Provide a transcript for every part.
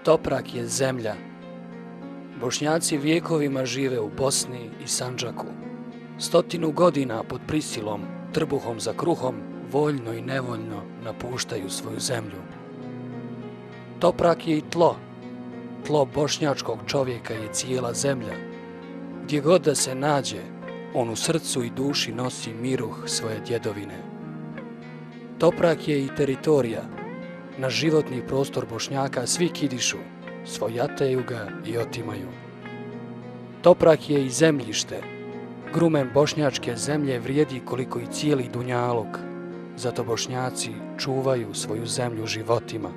Toprak je zemlja. Bošnjaci vjekovima žive u Bosni i Sandžaku. 100 godina pod prisilom, trbuhom za kruhom, voljno i nevoljno napuštaju svoju zemlju. Toprak je i tlo. Tlo bošnjačkog čovjeka je cijela zemlja. Gdje god da se nađe, on u srcu i duši nosi miruh svoje djedovine. Toprak je i teritorija. Na životni prostor Bošnjaka svi kidišu, svojataju ga i otimaju. Toprak je i zemljište. Grumen bošnjačke zemlje vrijedi koliko i cijeli dunjaluk. Zato Bošnjaci čuvaju svoju zemlju životima.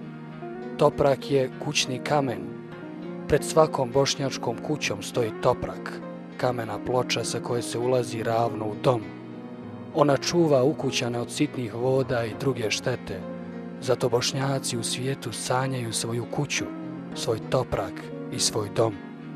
Toprak je kućni kamen. Pred svakom bošnjačkom kućom stoji toprak, kamena ploča sa koje se ulazi ravno u dom. Ona čuva ukućane od sitnih voda i druge štete. Zato Bošnjaci u svijetu sanjaju svoju kuću, svoj toprak i svoj dom.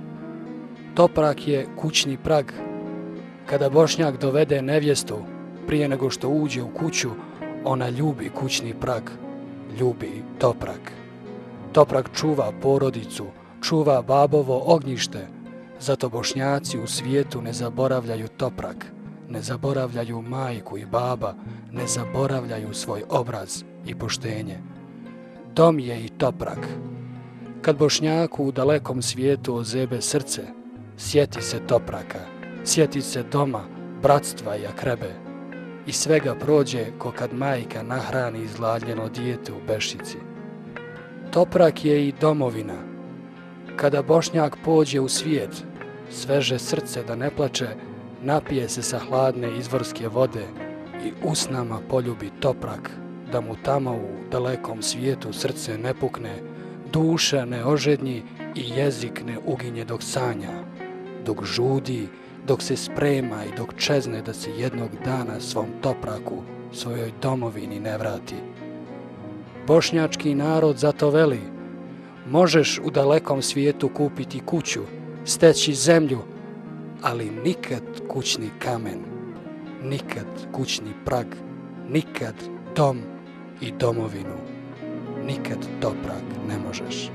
Toprak je kućni prag. Kada Bošnjak dovede nevjestu, prije nego što uđe u kuću, ona ljubi kućni prag, ljubi toprak. Toprak čuva porodicu, čuva babovo ognjište. Zato Bošnjaci u svijetu ne zaboravljaju toprak, ne zaboravljaju majku i baba, ne zaboravljaju svoj obraz i poštenje. Dom je i toprak. Kad Bošnjaku u dalekom svijetu ozebe srce, sjeti se topraka, sjeti se doma, bratstva i akrebe. I svega prođe ko kad majka nahrani izgladljeno dijete u bešici. Toprak je i domovina. Kada Bošnjak pođe u svijet, sveže srce da ne plače, napije se sa hladne izvorske vode i usnama poljubi toprak, da mu tamo u dalekom svijetu srce ne pukne, duša ne ožednji i jezik ne uginje dok sanja, dok žudi, dok se sprema i dok čezne da se jednog dana svom topraku, svojoj domovini ne vrati. Bošnjački narod zato veli: možeš u dalekom svijetu kupiti kuću, steći zemlju, ali nikad kućni kamen, nikad kućni prag, nikad dom i domovinu, nikad toprak ne možeš.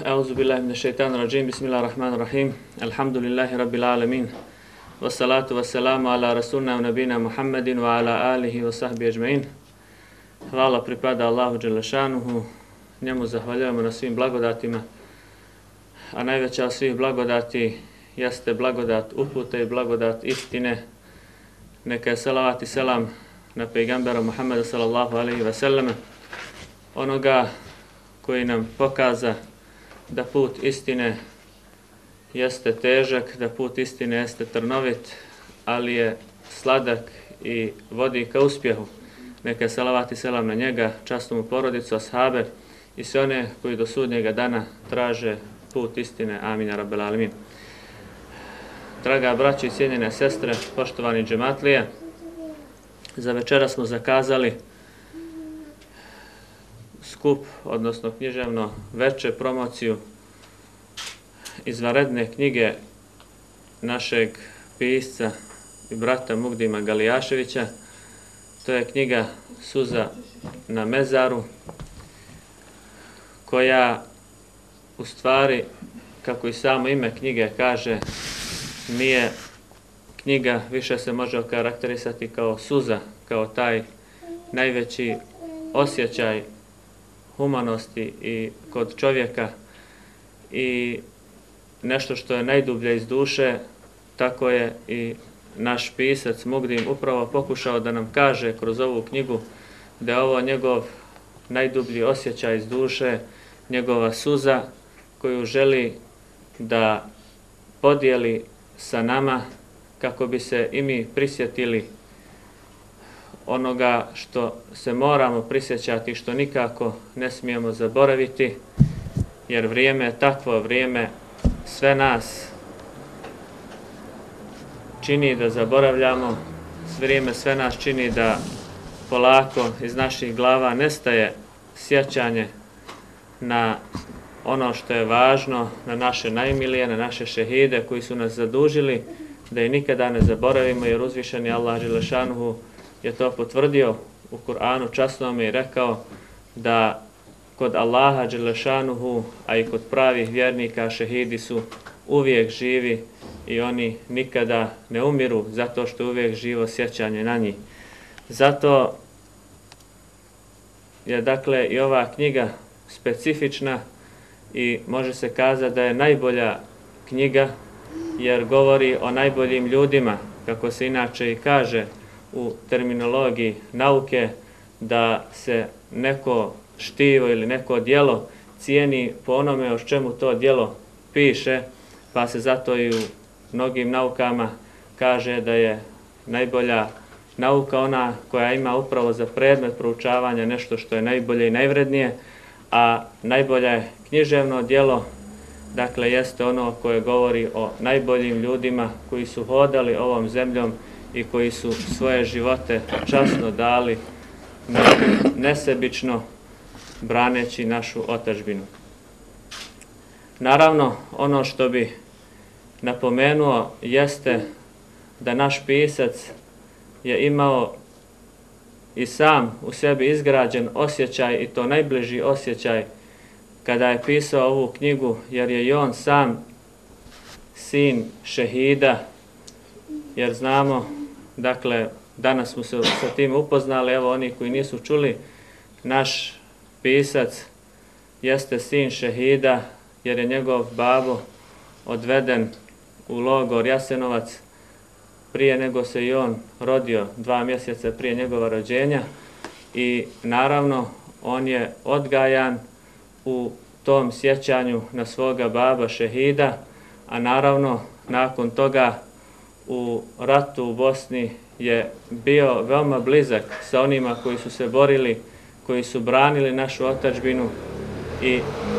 Auzu billahi minash shaitanir rajim. Bismillahir rahim. Alhamdulillahi rabbil alamin. Wassalatu wassalamu ala rasulina wa nabina Muhammedin wa ala alihi wa sahbihi ajma'in. Hvala pripada Allahu dželle šanuhu. Njemu zahvaljujemo na svim blagodatima. A najveća od svih blagodati jeste blagodat upute i blagodat istine. Neka je salavat i selam na pejgambera Muhammeda sallallahu alaihi wa sallam, onoga koji nam pokaza da put istine jeste težak, da put istine jeste trnovit, ali je sladak i vodi ka uspjehu. Neka je salavat i selam na njega, časnu mu porodicu, ashabe i sve one koji do sudnjega dana traže put istine. Amin ja rabbel alamin. Draga braćo i cijenjene sestre, poštovani džematlije, za večera smo zakazali skup, odnosno književno veče, promociju izvanredne knjige našeg pisca i brata Mugdima Galijaševića. To je knjiga Suza na mezaru, koja u stvari, kako i samo ime knjige kaže, nije knjiga, više se može okarakterisati kao suza, kao taj najveći osjećaj humanosti i kod čovjeka i nešto što je najdublje iz duše. Tako je i naš pisac Mugdim upravo pokušao da nam kaže kroz ovu knjigu da je ovo njegov najdublji osjećaj iz duše, njegova suza koju želi da podijeli sa nama kako bi se i mi prisjetili onoga što se moramo prisjećati, što nikako ne smijemo zaboraviti, jer vrijeme je takvo, vrijeme sve nas čini da zaboravljamo, vrijeme sve nas čini da polako iz naših glava nestaje sjećanje na ono što je važno, na naše najmilije, na naše šehide koji su nas zadužili da ih nikada ne zaboravimo, jer uzvišeni Allah dželle šanuhu je to potvrdio u Kur'anu časnome i rekao da kod Allaha dželle šanuhu, a i kod pravih vjernika, šehidi su uvijek živi i oni nikada ne umiru, zato što je uvijek živo sjećanje na njih. Zato je dakle i ova knjiga specifična i može se kazati da je najbolja knjiga, jer govori o najboljim ljudima, kako se inače i kaže u terminologiji nauke, da se neko štivo ili neko djelo cijeni po onome o čemu to djelo piše, pa se zato i u mnogim naukama kaže da je najbolja nauka ona koja ima upravo za predmet proučavanja nešto što je najbolje i najvrednije, a najbolje književno djelo, dakle, jeste ono koje govori o najboljim ljudima koji su hodali ovom zemljom i koji su svoje živote časno dali, nesebično braneći našu otadžbinu. Naravno, ono što bi napomenuo jeste da naš pisac je imao i sam u sebi izgrađen osjećaj, i to najbliži osjećaj, kada je pisao ovu knjigu, jer je i on sam sin šehida, jer znamo, dakle, danas smo se sa tim upoznali, evo oni koji nisu čuli, naš pisac jeste sin šehida, jer je njegov babo odveden u logor Jasenovac prije nego se i on rodio, 2 mjeseca prije njegova rođenja, i naravno on je odgajan u tom sjećanju na svoga baba šehida, a naravno nakon toga u ratu u Bosni je bio veoma blizak sa onima koji su se borili, koji su branili našu otadžbinu, i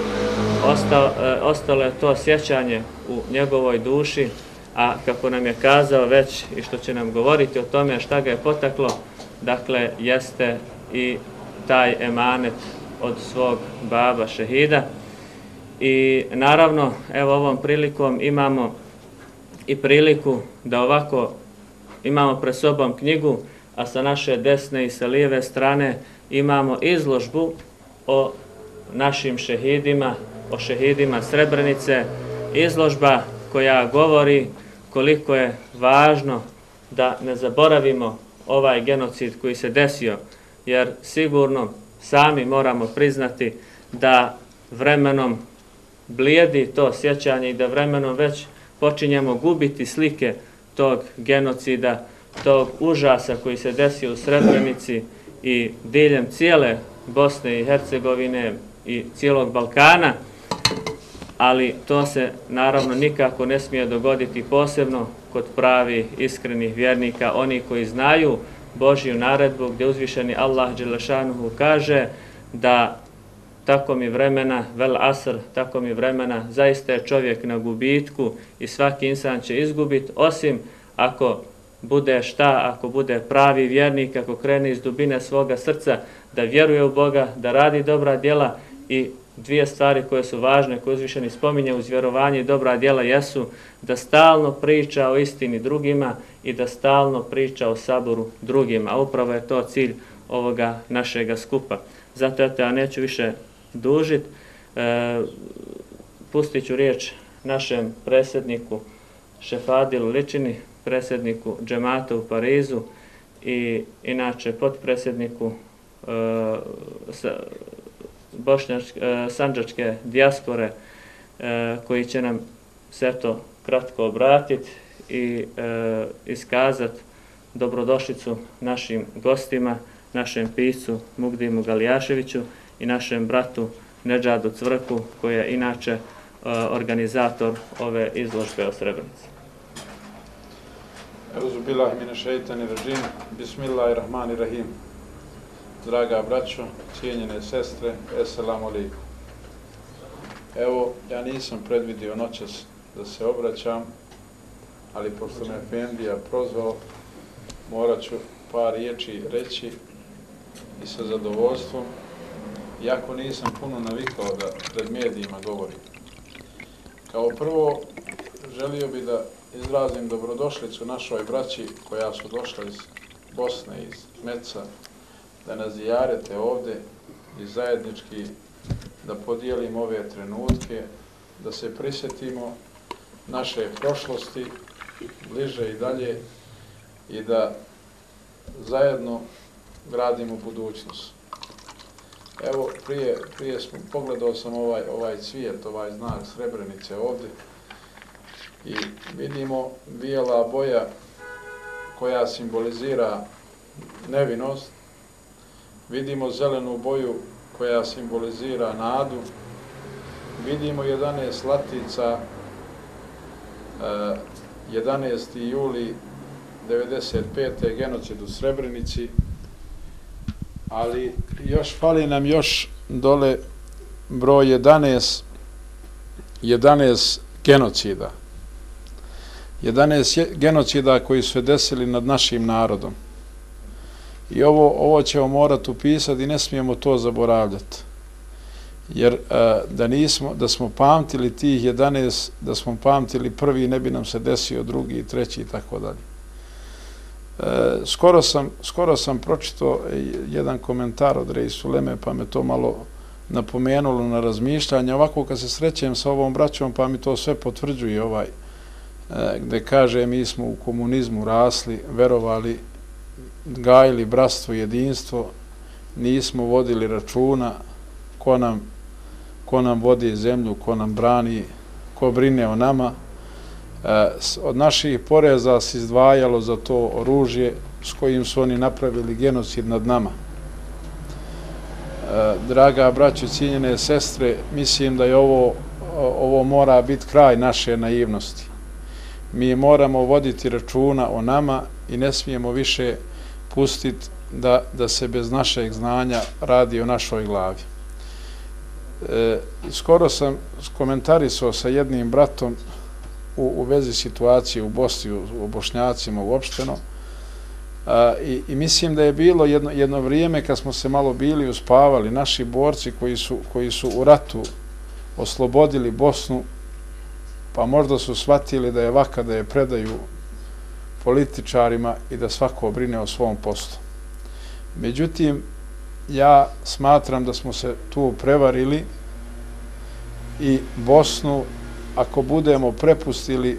ostalo je to sjećanje u njegovoj duši, a kako nam je kazao već i što će nam govoriti o tome šta ga je potaklo, dakle, jeste i taj emanet od svog baba šehida. I naravno, evo ovom prilikom imamo i priliku da ovako imamo pred sobom knjigu, a sa naše desne i sa lijeve strane imamo izložbu o našim šehidima, o šehidima Srebrenice, izložba koja govori koliko je važno da ne zaboravimo ovaj genocid koji se desio, jer sigurno sami moramo priznati da vremenom blijedi to sjećanje i da vremenom već počinjemo gubiti slike tog genocida, tog užasa koji se desio u Srebrenici i diljem cijele Bosne i Hercegovine i cijelog Balkana, ali to se naravno nikako ne smije dogoditi posebno kod pravi iskrenih vjernika, oni koji znaju Božju naredbu gdje uzvišeni Allah dželešanuhu kaže da tako mi vremena, vel asr, tako mi vremena, zaista je čovjek na gubitku i svaki insan će izgubiti, osim ako bude ako bude pravi vjernik, ako krene iz dubine svoga srca da vjeruje u Boga, da radi dobra djela. I dvije stvari koje su važne, koje uzvišeni spominje uz vjerovanje i dobra djela jesu da stalno priča o istini drugima i da stalno priča o saboru drugima. A upravo je to cilj ovoga našega skupa. Zato ja neću više dužiti. Pustit ću riječ našem predsjedniku Šefadilu Ličini, predsjedniku džemata u Parizu i inače potpredsjedniku Sandžačke dijaspore, koji će nam se to kratko obratiti i iskazati dobrodošlicu našim gostima, našem piscu Mugdimu Galijaševiću i našem bratu Nedžadu Cvrku, koji je inače organizator ove izložbe o Srebrenici. Euzu billahi mine šeitani rajim, bismillahirrahmanirrahim. Draga braćo, cijenjene sestre, esselamu alejkum. Evo, ja nisam predvidio noćas da se obraćam, ali pošto me Efendija prozvao, morat ću par riječi reći i sa zadovoljstvom, iako nisam puno navikao da pred medijima govorim. Kao prvo, želio bi da izrazim dobrodošlicu našoj braći koja su došla iz Bosne, iz Meca, da nas zijarete ovdje i zajednički da podijelimo ove trenutke, da se prisjetimo naše prošlosti, bliže i dalje, i da zajedno gradimo budućnost. Evo, prije pogledao sam ovaj cvijet, ovaj znak Srebrenice ovdje i vidimo bijela boja koja simbolizira nevinost, vidimo zelenu boju koja simbolizira nadu, vidimo 11 latica, 11. juli 95. genocid u Srebrenici, ali fali nam još dole broj 11 genocida. 11 genocida koji su se desili nad našim narodom. I ovo ćemo morati upisati i ne smijemo to zaboravljati. Jer da smo pamtili tih 11, da smo pamtili prvi, ne bi nam se desio drugi i treći i tako dalje. Skoro sam pročitao jedan komentar od Reis Uleme, pa me to malo napomenulo na razmišljanje. Ovako kad se srećem sa ovom braćom, pa mi to sve potvrđuje gde kaže mi smo u komunizmu rasli, verovali, gajili bratstvo i jedinstvo, nismo vodili računa ko nam vodi zemlju, ko nam brani, ko brine o nama. Od naših poreza se izdvajalo za to oružje s kojim su oni napravili genocid nad nama. Draga braćo, cijenjene sestre, mislim da je ovo mora biti kraj naše naivnosti. Mi moramo voditi računa o nama i ne smijemo više pustiti da se bez našeg znanja radi o našoj glavi. Skoro sam komentarisao sa jednim bratom u vezi situacije u Bosni, u Bošnjacima uopšteno, i mislim da je bilo jedno vrijeme kad smo se malo bili uspavali, naši borci koji su u ratu oslobodili Bosnu, pa možda su shvatili da je vaka da je predaju političarima i da svako brine o svom poslu. Međutim, ja smatram da smo se tu prevarili i Bosnu, ako budemo prepustili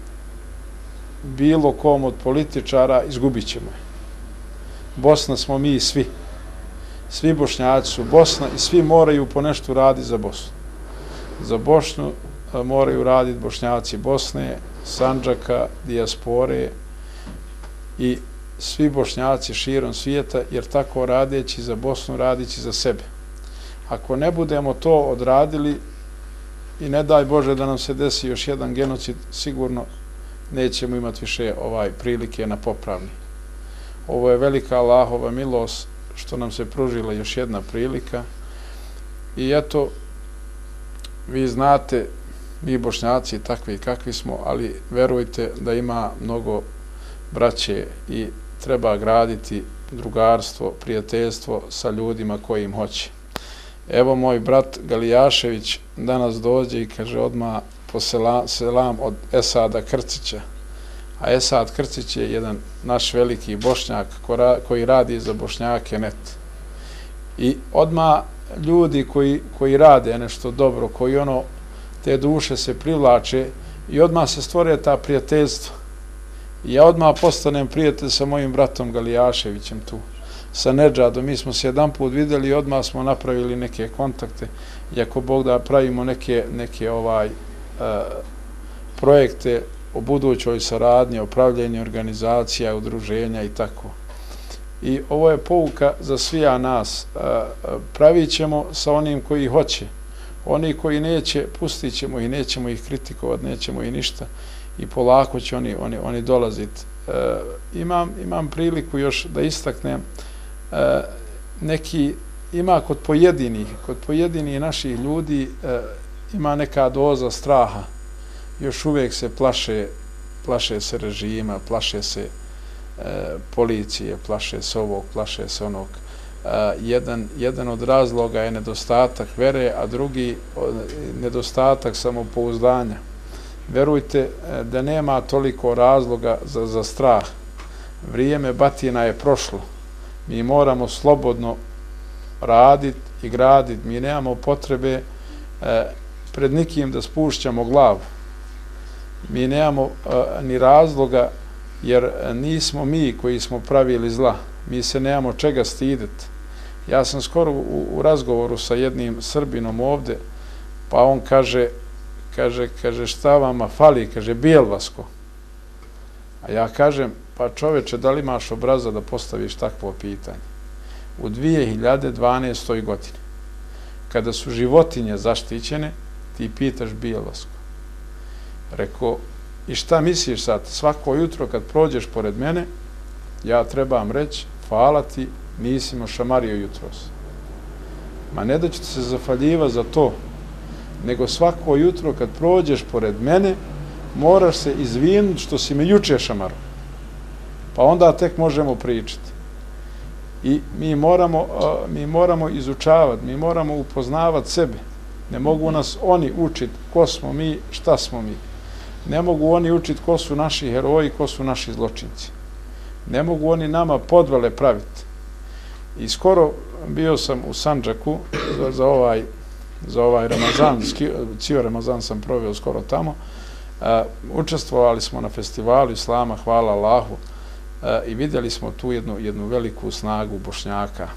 bilo kom od političara, izgubit ćemo je. Bosna smo mi svi. Svi Bošnjaci su Bosna i svi moraju po nešto raditi za Bosnu. Za Bosnu moraju raditi Bošnjaci Bosne, Sandžaka, dijaspore i svi Bošnjaci širom svijeta, jer tako radeći za Bosnu, radići za sebe. Ako ne budemo to odradili i ne daj Bože da nam se desi još jedan genocid, sigurno nećemo imati više prilike na popravni. Ovo je velika Allahova milost što nam se pružila još jedna prilika. I eto, vi znate, mi Bošnjaci takvi kakvi smo, ali verujte da ima mnogo braće i treba graditi drugarstvo, prijateljstvo sa ljudima koji im hoće. Evo moj brat Galijašević danas dođe i kaže odmah po selam od Esada Krcića. A Esad Krcić je jedan naš veliki Bošnjak koji radi za Bošnjake net. I odmah ljudi koji rade nešto dobro, koji te duše se privlače i odmah se stvore ta prijateljstva. I ja odmah postanem prijatelj sa mojim bratom Galijaševićem tu, sa Nedžadom. Mi smo se jedan put vidjeli i odmah smo napravili neke kontakte. I ako Bog da pravimo neke projekte o budućoj saradnji, o pravljenju organizacija, udruženja i tako. I ovo je pouka za svija nas. Pravit ćemo sa onim koji hoće. Oni koji neće, pustit ćemo ih, nećemo ih kritikovati, nećemo ih ništa. I polako će oni dolaziti. Imam priliku još da istaknem, ima kod pojedinih naših ljudi ima neka doza straha. Još uvijek se plaše se režima, plaše se policije, plaše se ovog, plaše se onog. Jedan od razloga je nedostatak vere, a drugi nedostatak samopouzdanja. Verujte da nema toliko razloga za strah. Vrijeme batina je prošlo. Mi moramo slobodno raditi i graditi. Mi nemamo potrebe pred nikim da spušćamo glavu. Mi nemamo ni razloga, jer nismo mi koji smo pravili zla. Mi se nemamo čega stiditi. Ja sam skoro u razgovoru sa jednim Srbinom ovde, pa on kaže šta vama fali, kaže Bijelvasko. A ja kažem, pa čoveče, da li imaš obraza da postaviš takvo pitanje? U 2012. godini, kada su životinje zaštićene, ti pitaš Bijelvasko. Rekao, i šta misliš sad? Svako jutro kad prođeš pored mene, ja trebam reći, hvala ti, nisi me šamario jutros. Ma ne da ću se zafaljiva za to, nego svako jutro kad prođeš pored mene, moraš se izvinuti što si me juče šamaro. Pa onda tek možemo pričati. I mi moramo izučavati, mi moramo upoznavati sebe. Ne mogu nas oni učiti ko smo mi, šta smo mi. Ne mogu oni učiti ko su naši heroji, ko su naši zločinci. Ne mogu oni nama podvale praviti. I skoro bio sam u Sandžaku za ovaj Ramazan, cijel Ramazan sam proveo skoro tamo. Učestvovali smo na festivalu Islama, hvala Allahu, i vidjeli smo tu jednu veliku snagu Bošnjaka.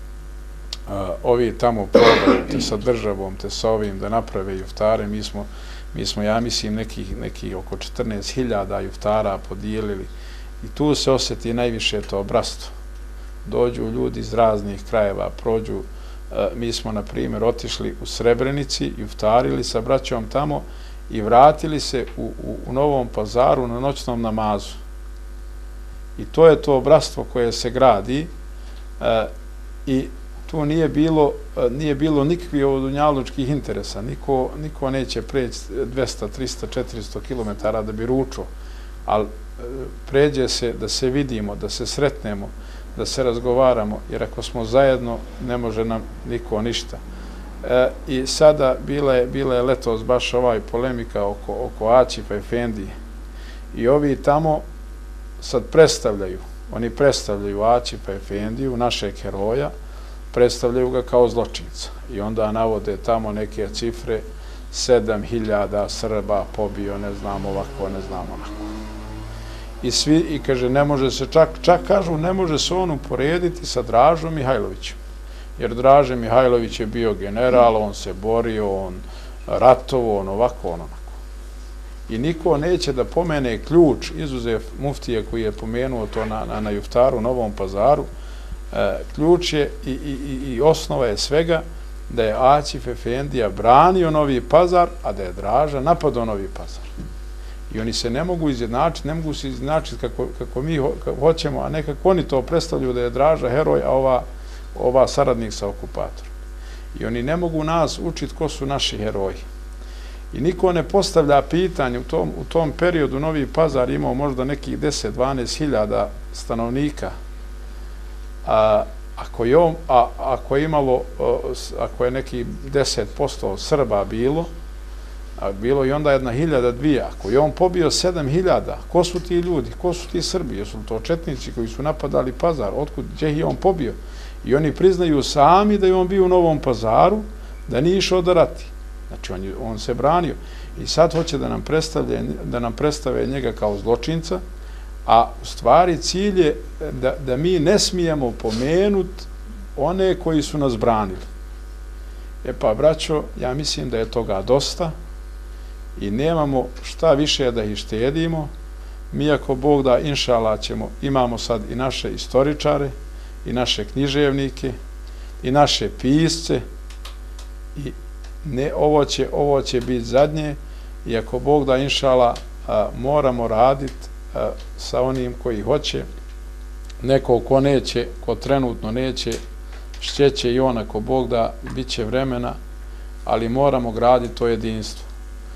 Ovi tamo probaju te sa državom, te sa ovim da naprave juftare. Mi smo, ja mislim, nekih oko 14.000 juftara podijelili i tu se osjeti najviše to bratstvo. Dođu ljudi iz raznih krajeva, prođu. Mi smo, na primjer, otišli u Srebrenici, juftarili sa braćom tamo i vratili se u Novom Pazaru na noćnom namazu. I to je to bratstvo koje se gradi i tu nije bilo nikakvih dunjalučkih interesa. Niko neće preći 200, 300, 400 km da bi ručao, ali pređe se da se vidimo, da se sretnemo, da se razgovaramo, jer ako smo zajedno, ne može nam niko ništa. I sada bila je letos baš polemika oko Aćifa Efendije. I ovi tamo sad oni predstavljaju Aćifa Efendiju, našeg heroja, predstavljaju ga kao zločinca. I onda navode tamo neke cifre 7.000 Srba pobio, ne znam ovako, ne znam onako. I kaže, ne može se čak kažu, ne može se on uporediti sa Dražom Mihajlovićem. Jer Draže Mihajlović je bio general, on se borio, on ratovo, on ovako, on onako. I niko neće da pomene ključ, izuzev muftije koji je pomenuo to na Juftaru, Novom Pazaru, ključ je i osnova je svega da je Acif Efendija branio Novi Pazar, a da je Draža napadao Novi Pazar. I oni se ne mogu izjednačiti, ne mogu se izjednačiti kako mi hoćemo, a nekako oni to predstavljaju da je Draža heroj, a ova saradnik sa okupatorom. I oni ne mogu nas učiti ko su naši heroji. I niko ne postavlja pitanje, u tom periodu Novi Pazar imao možda nekih 10-12 hiljada stanovnika, ako je nekih 10% Srba bilo i onda 1.000-2.000, ako je on pobio 7.000, ko su ti ljudi, ko su ti Srbi, jesu to četnici koji su napadali Pazar, gdje je on pobio? I oni priznaju sami da je on bio u Novom Pazaru, da nije išao da rati. Znači, on se branio. I sad hoće da nam predstave njega kao zločinca, a u stvari cilj je da mi ne smijemo pomenuti one koji su nas branili. E pa, braćo, ja mislim da je toga dosta i nemamo šta više da ih štedimo. Mi, ako Bog da, inšala imamo sad i naše istoričare, i naše književnike, i naše pisce, i ovo će biti zadnje, i ako Bog da, inšala, moramo raditi sa onim koji hoće, neko ko neće, ko trenutno neće, šćeće i on, ako Bog da, bit će vremena, ali moramo graditi to jedinstvo.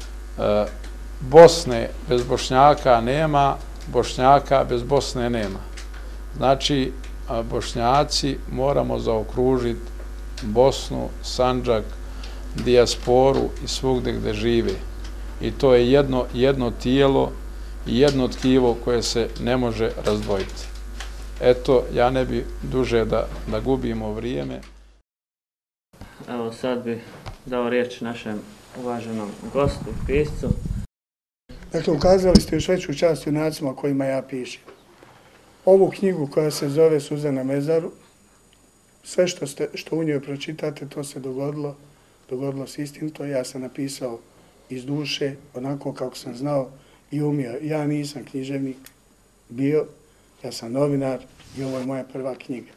Bosne bez Bošnjaka nema, Bošnjaka bez Bosne nema. Znači, Bošnjaci moramo zaokružiti Bosnu, Sandžak, dijasporu i svugde gde žive. I to je jedno tijelo i jedno tkivo koje se ne može razdvojiti. Eto, ja ne bi duže da gubimo vrijeme. Evo, sad bi dao riječ našem uvaženom gostu, piscu. Dakle, ukazali ste još veću čast junacima kojima ja pišem. Ovu knjigu koja se zove Suza na mezaru, sve što u njoj pročitate, to se dogodilo se istinito. Ja sam napisao iz duše, onako kako sam znao i umio. Ja nisam književnik bio, ja sam novinar i ovo je moja prva knjiga.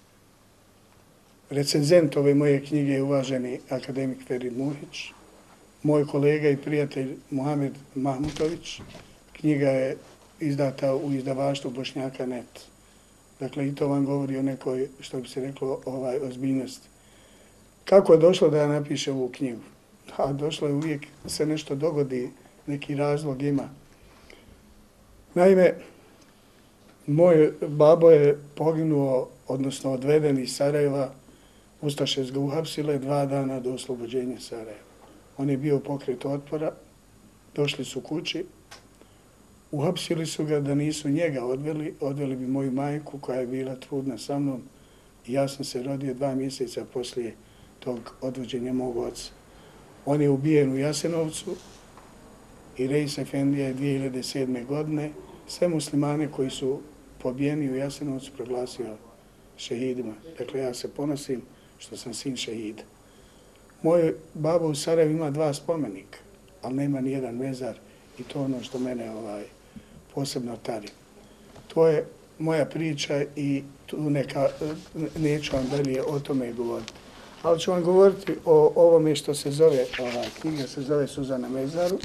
Recenzent ove moje knjige je uvaženi akademik Ferid Muhić, moj kolega i prijatelj Muhamed Mahmutović. Knjiga je izdata u izdavaštvu Bošnjaka Net. Dakle, i to vam govori o nekoj, što bi se reklo, ozbiljnosti. Kako je došlo da ja napišem ovu knjigu? A došlo je, uvijek se nešto dogodi, neki razlog ima. Naime, moj babo je poginuo, odnosno odveden iz Sarajeva, Ustaše ga uhapsile 2 dana do oslobođenja Sarajeva. On je bio pokret otpora, došli su kući, uhapsili su ga, da nisu njega odveli bi moju majku koja je bila trudna sa mnom i ja sam se rodio 2 mjeseca poslije tog odvođenja mog oca. On je ubijen u Jasenovcu i Reis Efendija je 2007. godine sve muslimane koji su pobijeni u Jasenovcu proglasio šehidima. Dakle, ja se ponosim što sam sin šehida. Moj babo u Sarajevu ima 2 spomenika, ali nema ni jedan mezar i to je ono što mene posebno tari. To je moja priča i tu neću vam dalje o tome govoriti. Ali ću vam govoriti o ovome što se zove, knjiga se zove Suza na mezaru.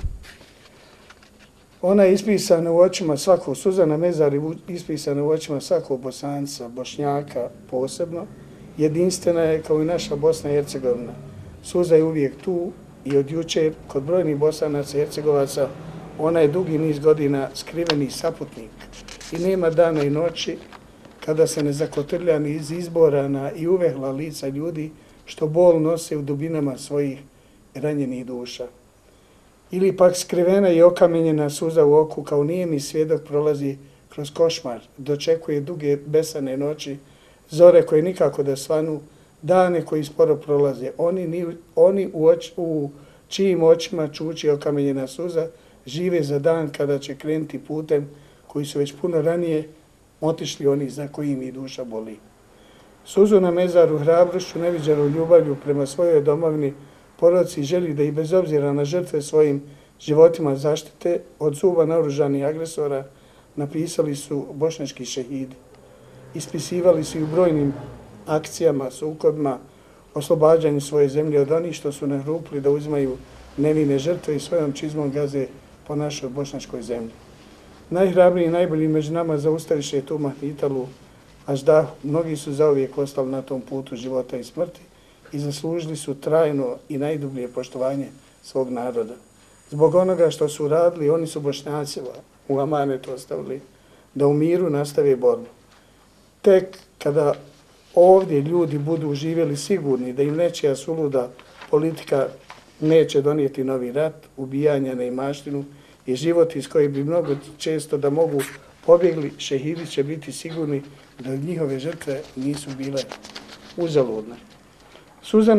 Ona je ispisana u očima svakog, Suza na mezaru ispisana u očima svakog Bosanca, Bošnjaka posebno. Jedinstvena je kao i naša Bosna i Hercegovina. Suza je uvijek tu i od jučer kod brojnih Bosanaca i Hercegovaca ona je dugi niz godina skriveni saputnik i nema dana i noći kada se ne zakotrlja ni iz izborana i uvehla lica ljudi što bol nose u dubinama svojih ranjenih duša. Ili pak skrivena i okamenjena suza u oku kao nijemi svjedok prolazi kroz košmar, dočekuje duge besane noći, zore koje nikako da svanu, dane koji sporo prolaze. Oni u čijim očima čuči okamenjena suza, žive za dan kada će krenuti putem koji su već puno ranije otišli oni za kojim i duša boli. Suzu na mezaru hrabrošću, neviđenu ljubavlju prema svojoj domovini, proroci želi da i bez obzira na žrtve svojim životima zaštite od zuba naoružanih agresora, napisali su bošnjački šehidi. Ispisivali su i u brojnim akcijama, sukobima, oslobađanju svoje zemlje od onih što su nahrupili da uzimaju nevine žrtve i svojom čizmom gaze po našoj bošnjačkoj zemlji. Najhrabriji i najbolji među nama zaustaviše tu Mahnitalu, až da mnogi su zauvijek ostali na tom putu života i smrti i zaslužili su trajno i najdublje poštovanje svog naroda. Zbog onoga što su radili, oni su Bošnjacima u amanet ostavili da u miru nastave borbu. Tek kada ovdje ljudi budu živjeli sigurni da im nečija suluda politika neće donijeti novi rat, ubijanja, neimaštinu i život iz kojeg bi mnogo često da mogu pobjegli, šehidi će biti sigurni da njihove žrtve nisu bile uzaludne. Suze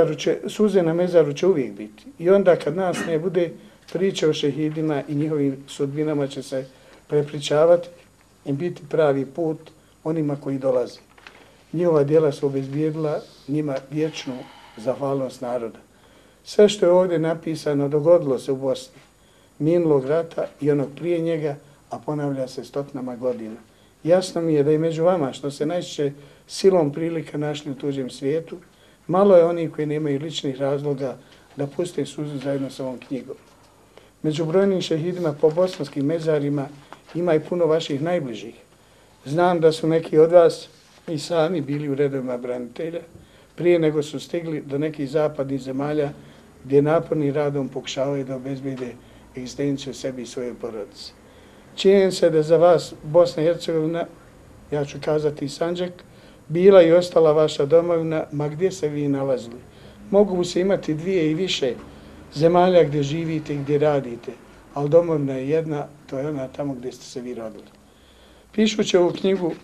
na mezaru će uvijek biti. I onda kad nas ne bude, priče o šehidima i njihovim sudbinama će se prepričavati i biti pravi put onima koji dolaze. Njihova djela su obezbijedila njima vječnu zahvalnost naroda. Sve što je ovdje napisano dogodilo se u Bosni, minulog rata i onog prije njega, a ponavlja se stotinama godina. Jasno mi je da i među vama, što se najčešće silom prilika našli u tuđem svijetu, malo je onih koji nemaju ličnih razloga da puste suzu zajedno sa ovom knjigom. Među brojnim šehidima po bosanskim mezarima ima i puno vaših najbližih. Znam da su neki od vas i sami bili u redovima branitelja prije nego su stigli do nekih zapadnih zemalja gdje napornim radom pokušavaju da obezbijede egzistenciju sebi i svoje porodice. Činjenica se da za vas Bosna i Hercegovina, ja ću kazati Sandžak, bila i ostala vaša domovina, ma gdje se vi nalazili. Mogu se imati dvije i više zemalja gdje živite i gdje radite, ali domovina je jedna, to je ona tamo gdje ste se vi rodili. Pišući ovu knjigu,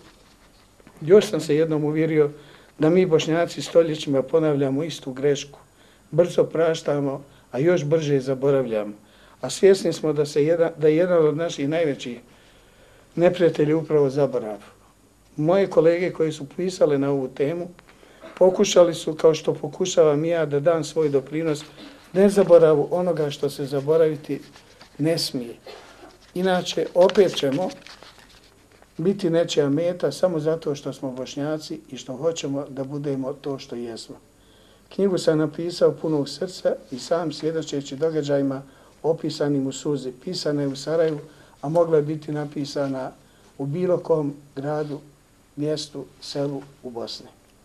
još sam se jednom uvjerio da mi Bošnjaci stoljećima ponavljamo istu grešku. Brzo praštamo, a još brže zaboravljamo. A svjesni smo da je jedan od naših najvećih neprijatelja upravo zaborav. Moje kolege koji su pisale na ovu temu pokušali su, kao što pokušavam i ja, da dam svoj doprinos nezaboravu onoga što se zaboraviti ne smije. Inače, opet ćemo biti nečija meta samo zato što smo Bošnjaci i što hoćemo da budemo to što jesmo. Knjigu sam napisao punog srca i sam svjedočeći događajima opisanim u suzi. Pisana je u Sarajevu, a mogla je biti napisana u bilo kom gradu, mjestu, selu u Bosni.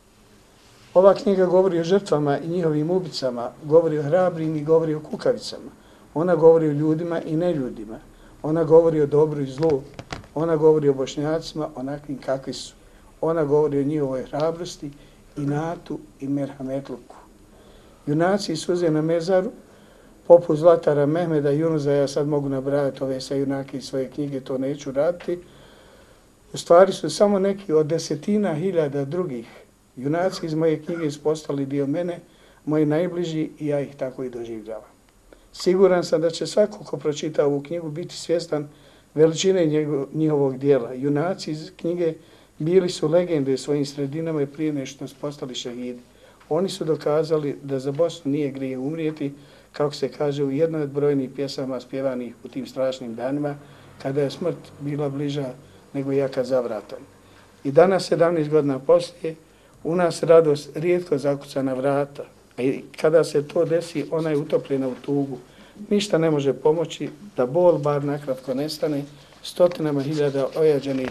Ova knjiga govori o žrtvama i njihovim ubicama, govori o hrabrim i govori o kukavicama. Ona govori o ljudima i neljudima. Ona govori o dobru i zlu. Ona govori o Bošnjacima onakvim kakvi su. Ona govori o njihovoj hrabrosti, inatu i merhametluku. Junaci i suze na mezaru, poput Zlatara Mehmeda i Junuza, ja sad mogu nabrajati ove sve junake iz svoje knjige, to neću raditi, u stvari su samo neki od desetina hiljada drugih. Junaci iz moje knjige su postali dio mene, moji najbliži i ja ih tako i doživljavam. Siguran sam da će svako ko pročita ovu knjigu biti svjestan veličine njihovog dijela. Junaci iz knjige bili su legende u svojim sredinama i prije nego što su postali šehidi. Oni su dokazali da za Bosnu nije grije umrijeti, kako se kaže u jednoj od brojnih pjesama spjevanih u tim strašnim danima, kada je smrt bila bliža nego jaka za vratom. I danas, 17 godina poslije, u nas radost rijetko zakuca na vrata. I kada se to desi, ona je utopljena u tugu. Ništa ne može pomoći da bol bar nakratko nestane stotinama hiljada ojađenih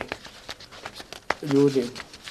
ljudi.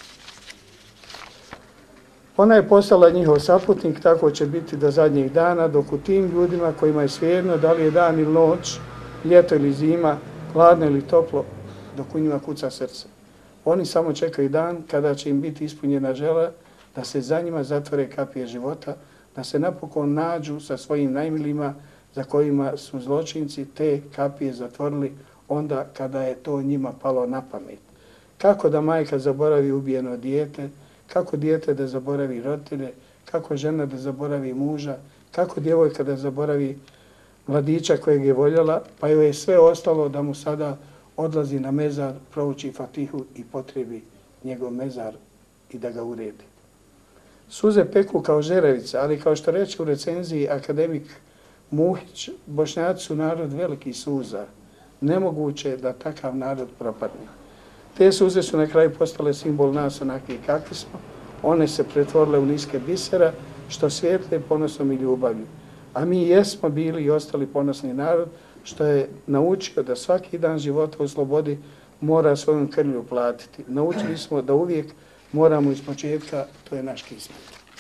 Ona je postala njihov saputnik, tako će biti do zadnjih dana, dok u tim ljudima kojima je svejedno da li je dan ili noć, ljeto ili zima, hladno ili toplo, dok u njima kuca srce. Oni samo čekaju dan kada će im biti ispunjena želja da se za njima zatvore kapije života, da se napokon nađu sa svojim najmilima za kojima su zločinci te kapije zatvorili onda kada je to njima palo na pamet. Kako da majka zaboravi ubijeno dijete, kako dijete da zaboravi roditelje, kako žena da zaboravi muža, kako djevojka da zaboravi mladića kojeg je voljela, pa joj je sve ostalo da mu sada odlazi na mezar, prouči Fatihu i potrebi njegov mezar i da ga uredi. Suze peku kao žeravica, ali kao što reče u recenziji akademik Muhić, Bošnjaci su narod velikih suza. Nemoguće je da takav narod propadne. Te suze su na kraju postale simbol nas onakvi kakvi smo. One se pretvorile u niske bisera, što svijetle ponosom i ljubavlju. A mi jesmo bili i ostali ponosni narod, što je naučio da svaki dan života u slobodi mora svojom krvlju platiti. Naučili smo da uvijek moramo iz početka, to je naš kismet.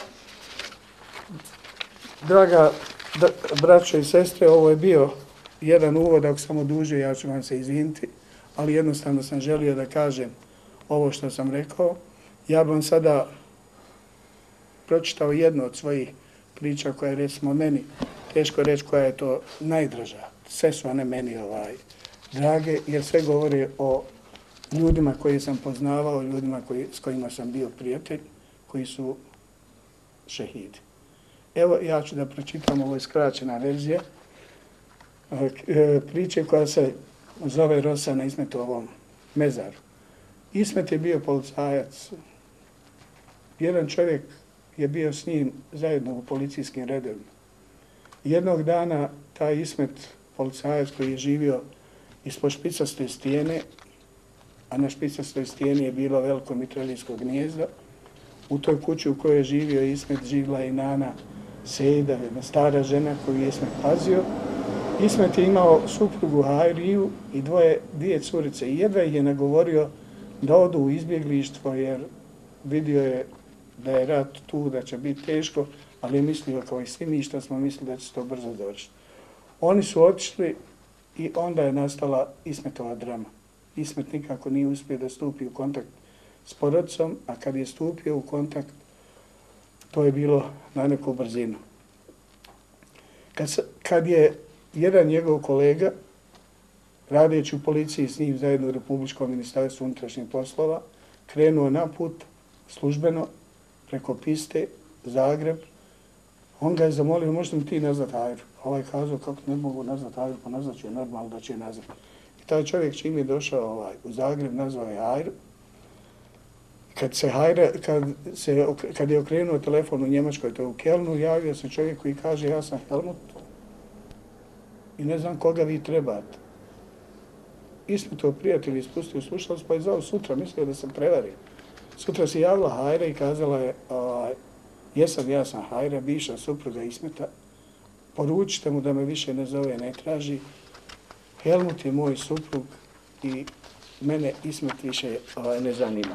Draga braćo i sestre, ovo je bio jedan uvod, ako sam odužio, ja ću vam se izviniti, ali jednostavno sam želio da kažem ovo što sam rekao. Ja bih vam sada pročitao jednu od svojih priča koja je, recimo, meni, teško reći koja je to najdraža. Sve su one meni drage, jer sve govore o ljudima koje sam poznavao, ljudima s kojima sam bio prijatelj, koji su šehidi. Evo, ja ću da pročitam, ovo je skraćena verzija priče koja se zove Rosa na Ismetovom mezaru. Ismet je bio policajac. Jedan čovjek je bio s njim zajedno u policijskim redovima. Jednog dana taj Ismet, policajac koji je živio ispod špicaste stijene, a na špicastoj stijeni je bilo veliko mitraljsko gnijezdo, u toj kući u kojoj je živio Ismet živjela je nana Sejda, jedna stara žena koju je Ismet pazio. Ismet je imao suprugu Hajriju i dvije curice i jedva ih je nagovorio da odu u izbjeglištvo jer vidio je da je rat tu, da će biti teško, ali je mislio kao i svi mi što smo mislili da će se to brzo završiti. Oni su otišli i onda je nastala Ismetova drama. Ismet nikako nije uspio da stupi u kontakt s porodicom, a kad je stupio u kontakt, to je bilo na neku brzinu. Kad je jedan njegov kolega, radeći u policiji s njim zajedno u Republičkom ministarstvu unutrašnjih poslova, krenuo na put službeno preko piste Zagreb, on ga je zamolio, možeš li ti nazvat Hajru? Ovaj kazao, kako ne mogu nazvat Hajru, pa nazvat ću je normalno da će je nazvat. I taj čovjek čim je došao u Zagreb, nazvao je Hajru. Kad je okrenuo telefon u Njemačkoj, to je u Kelnu, javio se čovjek koji kaže, ja sam Helmut i ne znam koga vi trebate. Ismetov prijatelj ispustio slušalac, pa je zvao sutra, mislio da sam prevario. Sutra se javila Hajra i kazala je, ja sam Hajra, bivša supruga Ismeta, poručite mu da me više ne zove, ne traži. Helmut je moj suprug i mene Ismet više ne zanima.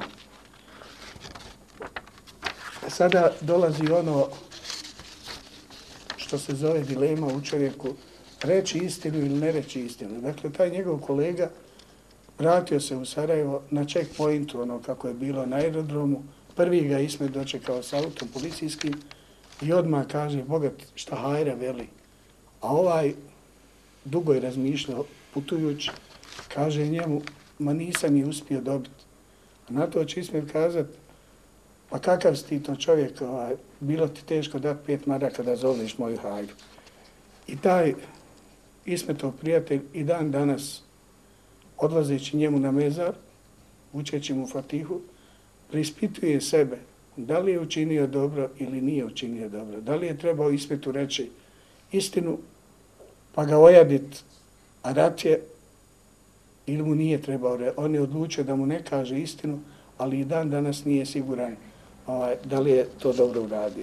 Sada dolazi ono što se zove dilema u čovjeku, reći istinu ili ne reći istinu. Dakle, taj njegov kolega vratio se u Sarajevo na checkpointu, ono kako je bilo na aerodromu. Prvi ga Ismet dočekao s autom policijskim i odmah kaže, bogat, šta Hajra veli. A ovaj dugo je razmišljao putujući, kaže njemu, ma nisam je uspio dobiti. Na to će Ismet kazati, pa kakav si ti to čovjek, bilo ti teško dati 5 maraka da zoveš moju Hajru. I taj Ismetov prijatelj i dan danas, odlazeći njemu na mezar, učeći mu Fatihu, preispituje sebe da li je učinio dobro ili nije učinio dobro. Da li je trebao Ismetu reći istinu, pa ga ojaditi, a rat je, ili mu nije trebao reći. On je odlučio da mu ne kaže istinu, ali i dan danas nije siguran da li je to dobro uradio.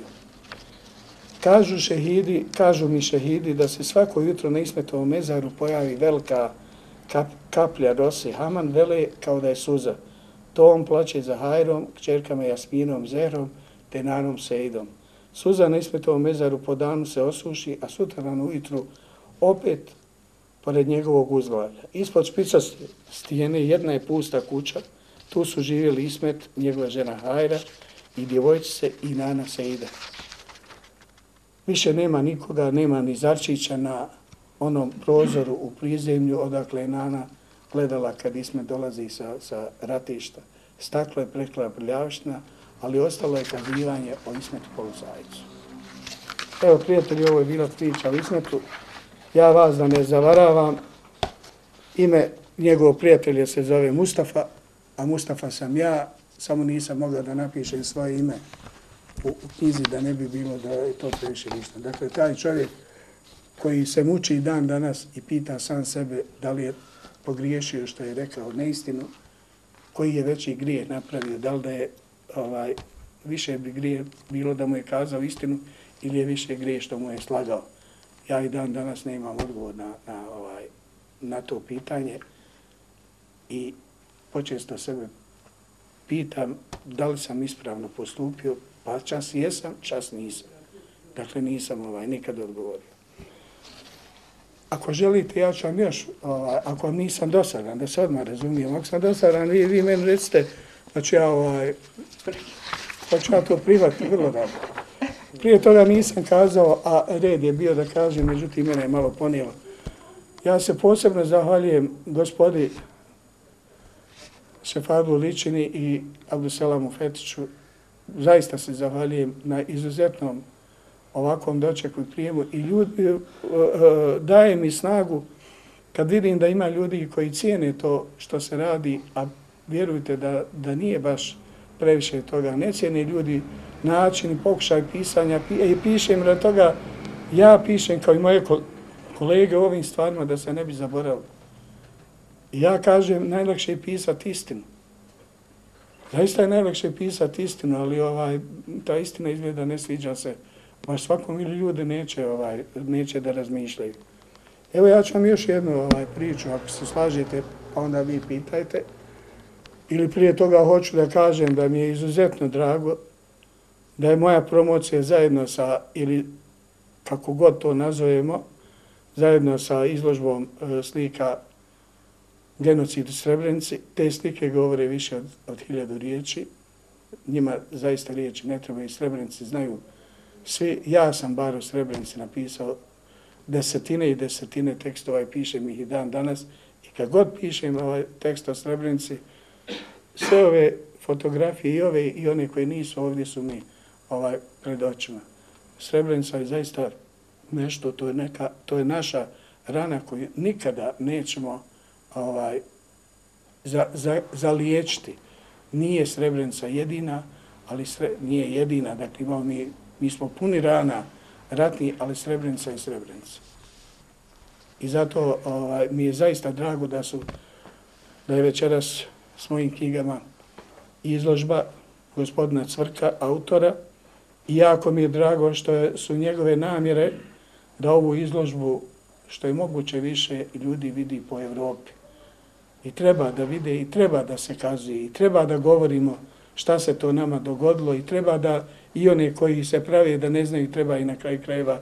Kažu mi šehidi da se svako jutro na Ismetovom mezaru pojavi velika kaplja rose. Haman vele kao da je suza. To on plaće za Hajrom, kćerkama Jasminom, Zehrom, te nanom Sejdom. Suza na Ismetovom mezaru po danu se osuši, a sutradan ujutru opet pored njegovog uzglavlja. Ispod špicaste stijene jedna je pusta kuća. Tu su živjeli Ismet, njegova žena Hajra i djevojčice i nana Sejda. Više nema nikoga, nema ni Zarčića na onom prozoru u prizemlju odakle je nana gledala kad Ismet dolazi sa ratišta. Staklo je prekla prljavština, ali ostalo je kazivanje o Ismetu policajcu. Evo, prijatelji, ovo je bila priča o Ismetu. Ja vas da ne zavaravam. Ime njegovog prijatelja se zove Mustafa, a Mustafa sam ja, samo nisam mogao da napišem svoje ime u knjizi da ne bi bilo da je to previše ništa. Dakle, taj čovjek koji se muči dan danas i pita sam sebe da li je pogriješio što je rekao neistinu, koji je veći grijeh napravio, da li da je više bi grije bilo da mu je kazao istinu ili je više grije što mu je slagao. Ja i dan danas nemam odgovor na to pitanje i počesto sebe pitam da li sam ispravno postupio, pa čas jesam, čas nisam. Dakle, nisam nikad odgovorio. Ako želite, ja ću vam još, ako vam nisam dosadan, da se odmah razumijem, ako sam dosadan, vi meni recite da ću ja to prihvatiti vrlo dobro. Prije toga nisam kazao, a red je bio da kažem, međutim, mene je malo ponijelo. Ja se posebno zahvaljujem gospodi Šefadlu Ličini i Abduselamu Fetiću. Zaista se zahvaljujem na izuzetnom ovakvom dočeku i prijemu i daje mi snagu kad vidim da ima ljudi koji cijene to što se radi, a vjerujte da nije baš previše toga. Ne cijene ljudi način i pokušaj pisanja i pišem radi toga, ja pišem kao i moje kolege o ovim stvarima da se ne bi zaboravili. Ja kažem, najlakše je pisati istinu. Zaista je najlakše pisati istinu, ali ta istina izgleda ne sviđa se baš svakom ili ljudi neće da razmišljaju. Evo ja ću vam još jednu priču, ako se slažete, pa onda vi pitajte. Ili prije toga hoću da kažem da mi je izuzetno drago da je moja promocija zajedno sa, ili kako god to nazovemo, zajedno sa izložbom slika Genocid u Srebrenici. Te slike govore više od 1000 riječi. Njima zaista riječi ne treba i Srebrenici znaju svi. Ja sam bar u Srebrenici napisao desetine i desetine tekstova i pišem ih i dan danas. I kad god pišem tekst o Srebrenici, sve ove fotografije i ove i one koje nisu ovdje su mi pred očima. Srebrenica je zaista nešto, to je naša rana koju nikada nećemo zaliječiti. Nije Srebrenica jedina, ali nije jedina. Dakle, mi smo puni rana ratni, ali Srebrenica je Srebrenica. I zato mi je zaista drago da je večeras s mojim knjigama izložba gospodina Cvrka, autora, i jako mi je drago što su njegove namjere da ovu izložbu što je moguće više ljudi vidi po Evropi. I treba da vide, i treba da se kazuje, i treba da govorimo šta se to nama dogodilo, i treba da i one koji se prave da ne znaju, treba i na kraju krajeva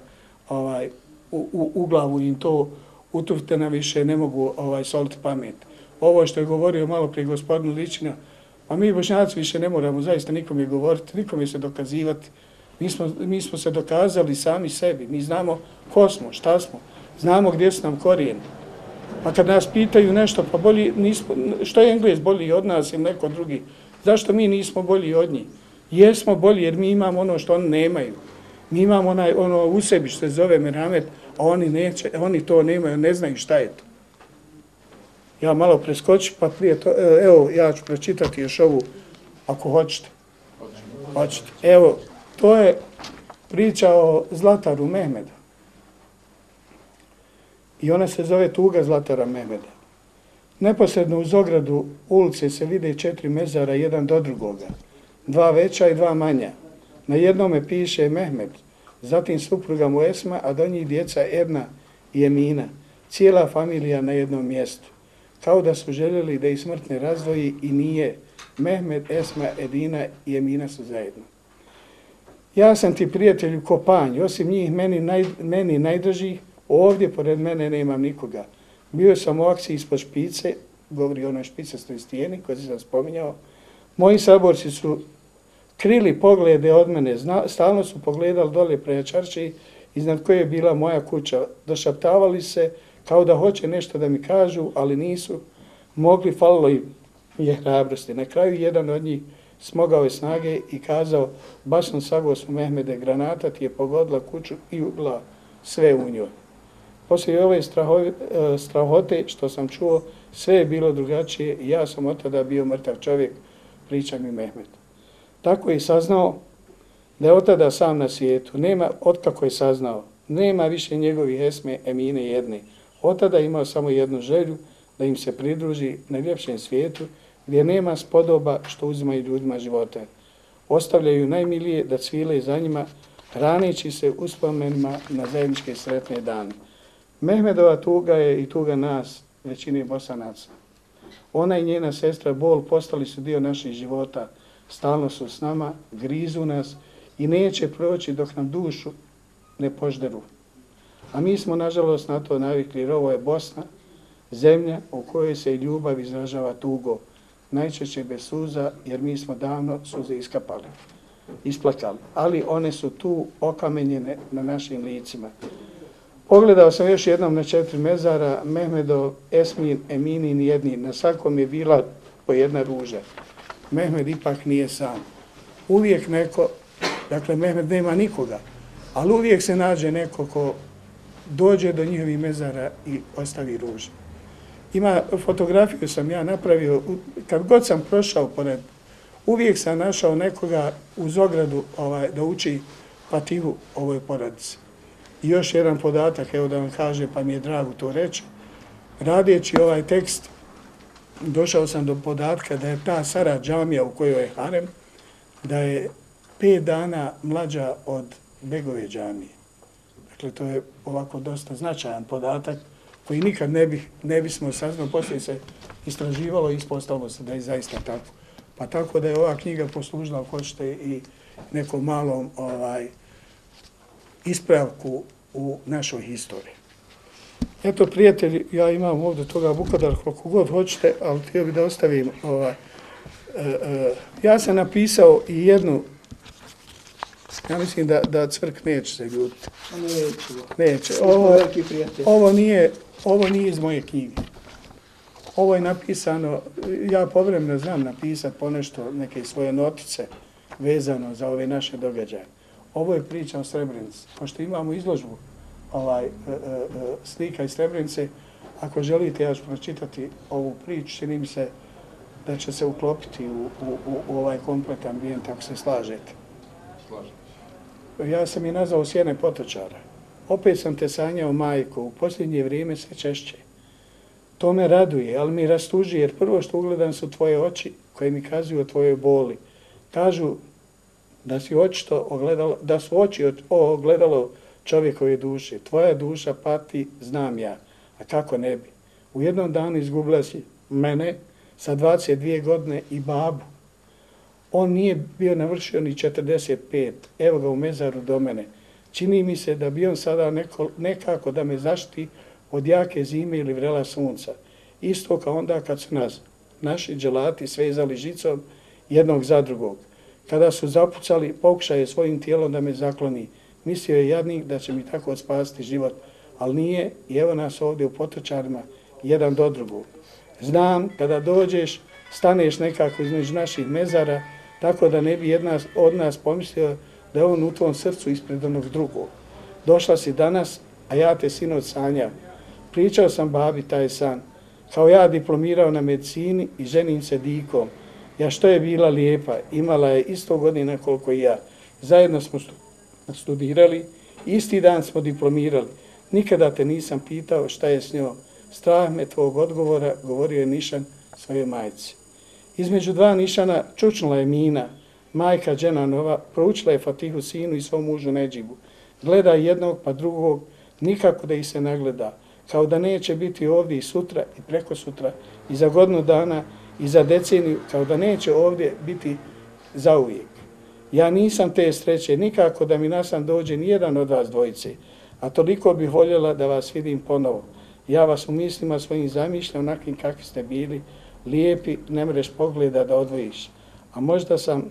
u glavu im to utvrte na više, ne mogu soliti pamet. Ovo što je govorio malo prije gospodinu Ličina, a mi Bošnjaci više ne moramo zaista nikome govoriti, nikome se dokazivati. Mi smo se dokazali sami sebi, mi znamo ko smo, šta smo, znamo gdje su nam korijeni. Pa kad nas pitaju nešto, pa što je Englez bolji od nas ili neko drugi, zašto mi nismo bolji od njih? Jesmo bolji jer mi imamo ono što oni nemaju. Mi imamo ono u sebi što se zove meramet, a oni to nemaju, ne znaju šta je to. Ja malo preskočim, pa prije to, evo, ja ću pročitati još ovu, ako hoćete. Hoćete. Evo, to je priča o Zlataru Mehmeda. I ona se zove Tuga Zlatara Mehmeda. Neposredno uz ogradu ulice se vide 4 mezara, jedan do drugoga. 2 veća i 2 manja. Na jednome piše Mehmed, zatim supruga mu Esma, a do njih djeca Edna i Emina. Cijela familija na jednom mjestu. Kao da su željeli da ih smrt ne razdvoji i nije. Mehmed, Esma, Edina i Emina su zajedno. Ja sam ti prijatelju ko panj, osim njih meni najdražih, ovdje pored mene nemam nikoga. Bio sam u akciji ispod špice, govori o onoj špicastoj stijeni koju sam spominjao. Moji saborci su krili poglede od mene, stalno su pogledali dole prema čaršiji iznad koje je bila moja kuća. Došaptavali se kao da hoće nešto da mi kažu, ali nisu mogli, falilo im je hrabrosti. Na kraju jedan od njih smogao je snage i kazao: "Basno sagosno Mehmede, granata ti je pogodila kuću i ubila sve u njoj." Poslije ove strahote što sam čuo, sve je bilo drugačije i ja sam od tada bio mrtav čovjek, priča mi Mehmed. Tako je saznao da je od tada sam na svijetu. Otkako je saznao, nema više njegovih Esme, Emine jedne. Od tada je imao samo jednu želju, da im se pridruži na ljepšem svijetu, gdje nema spodoba što uzimaju ljudima živote. Ostavljaju najmilije da cvile za njima, hraneći se uspomenima na zajedničke sretne dane. Mehmedova tuga je i tuga nas, većine Bosanaca. Ona i njena sestra bol postali su dio naših života, stalno su s nama, grizu nas i neće proći dok nam dušu ne požderu. A mi smo nažalost na to navikli, jer ovo je Bosna, zemlja u kojoj se i ljubav izražava tugo, najčešće bez suza, jer mi smo davno suze isplakali. Ali one su tu okamenjene na našim licima. Pogledao sam još jednom na 4 mezara, Mehmedov, Esmin, Eminin jedni, na svakom je bila po jedna ruža. Mehmed ipak nije sam. Uvijek neko, dakle Mehmed nema nikoga, ali uvijek se nađe neko ko dođe do njihovih mezara i ostavi ruže. Fotografiju sam ja napravio, kad god sam prošao pored, uvijek sam našao nekoga uz ogradu da uči Fatihu ovoj porodici. I još jedan podatak, evo da vam kaže, pa mi je drago to reći. Radeći ovaj tekst, došao sam do podatka da je ta Sara džamija u kojoj je harem, da je 5 dana mlađa od Begove džamije. Dakle, to je ovako dosta značajan podatak koji nikad ne bismo saznali, poslije se istraživalo i ispostavilo se da je zaista tako. Pa tako da je ova knjiga poslužila, ako hoćete, i nekom malom ispravku u našoj historiji. Eto, prijatelji, ja imam ovdje toga Vukadar koliko god hoćete, ali htio bih da ostavim. Ja sam napisao i jednu, ja mislim da Cvrk neće se ljutiti. Neće. Ovo nije iz moje knjige. Ovo je napisano, ja povremeno znam napisati ponešto, neke svoje notice vezano za ove naše događaje. Ovo je priča o Srebrenici. Pošto imamo izložbu slika iz Srebrenice, ako želite, ja ću pročitati ovu priču, čini mi se da će se uklopiti u ovaj kompletan ambijent, ako se slažete. Ja sam je nazvao Sjene potočara. Opet sam te sanjao, majko, u posljednje vrijeme sve češće. To me raduje, ali mi rastuži, jer prvo što ugledam su tvoje oči koje mi kazuju o tvojoj boli. Kažu da su oči ogledalo čovjekove duše. Tvoja duša pati, znam ja, a kako ne bi. U jednom danu izgubila si mene sa 22 godine i babu. On nije bio navršio ni 45, evo ga u mezaru do mene. Čini mi se da bi on sada nekako da me zaštiti od jake zime ili vrela sunca. Isto kao onda kad su nas naši dželati svezali žicom jednog za drugog. Kada su zapucali, pokušaje svojim tijelom da me zakloni. Mislio je jadnik da će mi tako spasiti život, ali nije, i evo nas ovdje u potočarima, jedan do drugog. Znam, kada dođeš, staneš nekako između naših mezara, tako da ne bi jedna od nas pomislio da je on u tvom srcu ispred onog drugog. Došla si danas, a ja te sinoć sanjao. Pričao sam babi taj san. Kao ja diplomirao na medicini i ženim se dikom. Ja što je bila lijepa, imala je isto godina koliko i ja. Zajedno smo studirali, isti dan smo diplomirali. Nikada te nisam pitao šta je s njom. Strah me tvog odgovora, govorio je Nišan svojoj majci. Između 2 Nišana čučnula je Mina, majka Dženanova, proučila je Fatihu sinu i svom mužu Nedžibu. Gleda jednog pa drugog, nikako da ih se nagleda, kao da neće biti ovdje i sutra i preko sutra, i za godinu dana, i za deceniju, kao da neće ovdje biti zauvijek. Ja nisam te sreće, nikako da mi nasam dođe nijedan od vas dvojice, a toliko bih voljela da vas vidim ponovo. Ja vas u mislima svojim zamišljam onakim kakvi ste bili, lijepi, ne mreš pogleda da odvojiš. A možda sam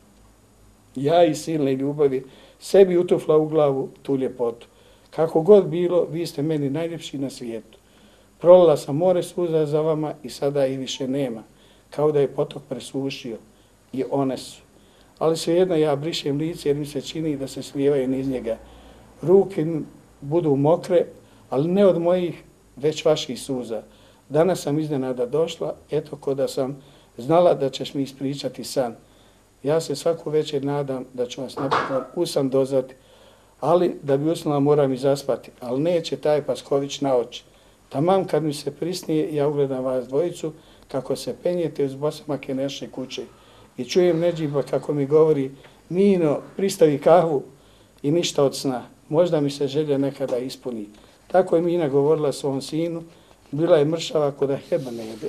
ja iz silne ljubavi sebi utufla u glavu tu ljepotu. Kako god bilo, vi ste meni najljepši na svijetu. Prolila sam more suza za vama i sada i više nema, kao da je potok presušio. i one su. Ali svejedno ja brišem lice jer mi se čini da se slijevaju niz njega. Ruke budu mokre, ali ne od mojih, već vaših suza. Danas sam iznenada došla, eto ko da sam znala da ćeš mi ispričati san. Ja se svaku večer nadam da ću vas napokon usan dozvati, ali da bi usnula moram i zaspati, ali neće taj Pasković na oči. Taman kad mi se prisnije, ja ugledam vas dvojicu kako se penjete uz bosamake naše kuće i čujem Nedžiba kako mi govori: Nino, pristavi kahvu i ništa od sna. Možda mi se želja nekada ispuni. Tako je Mina govorila svom sinu, bila je mršava ko da hljeba ne jede,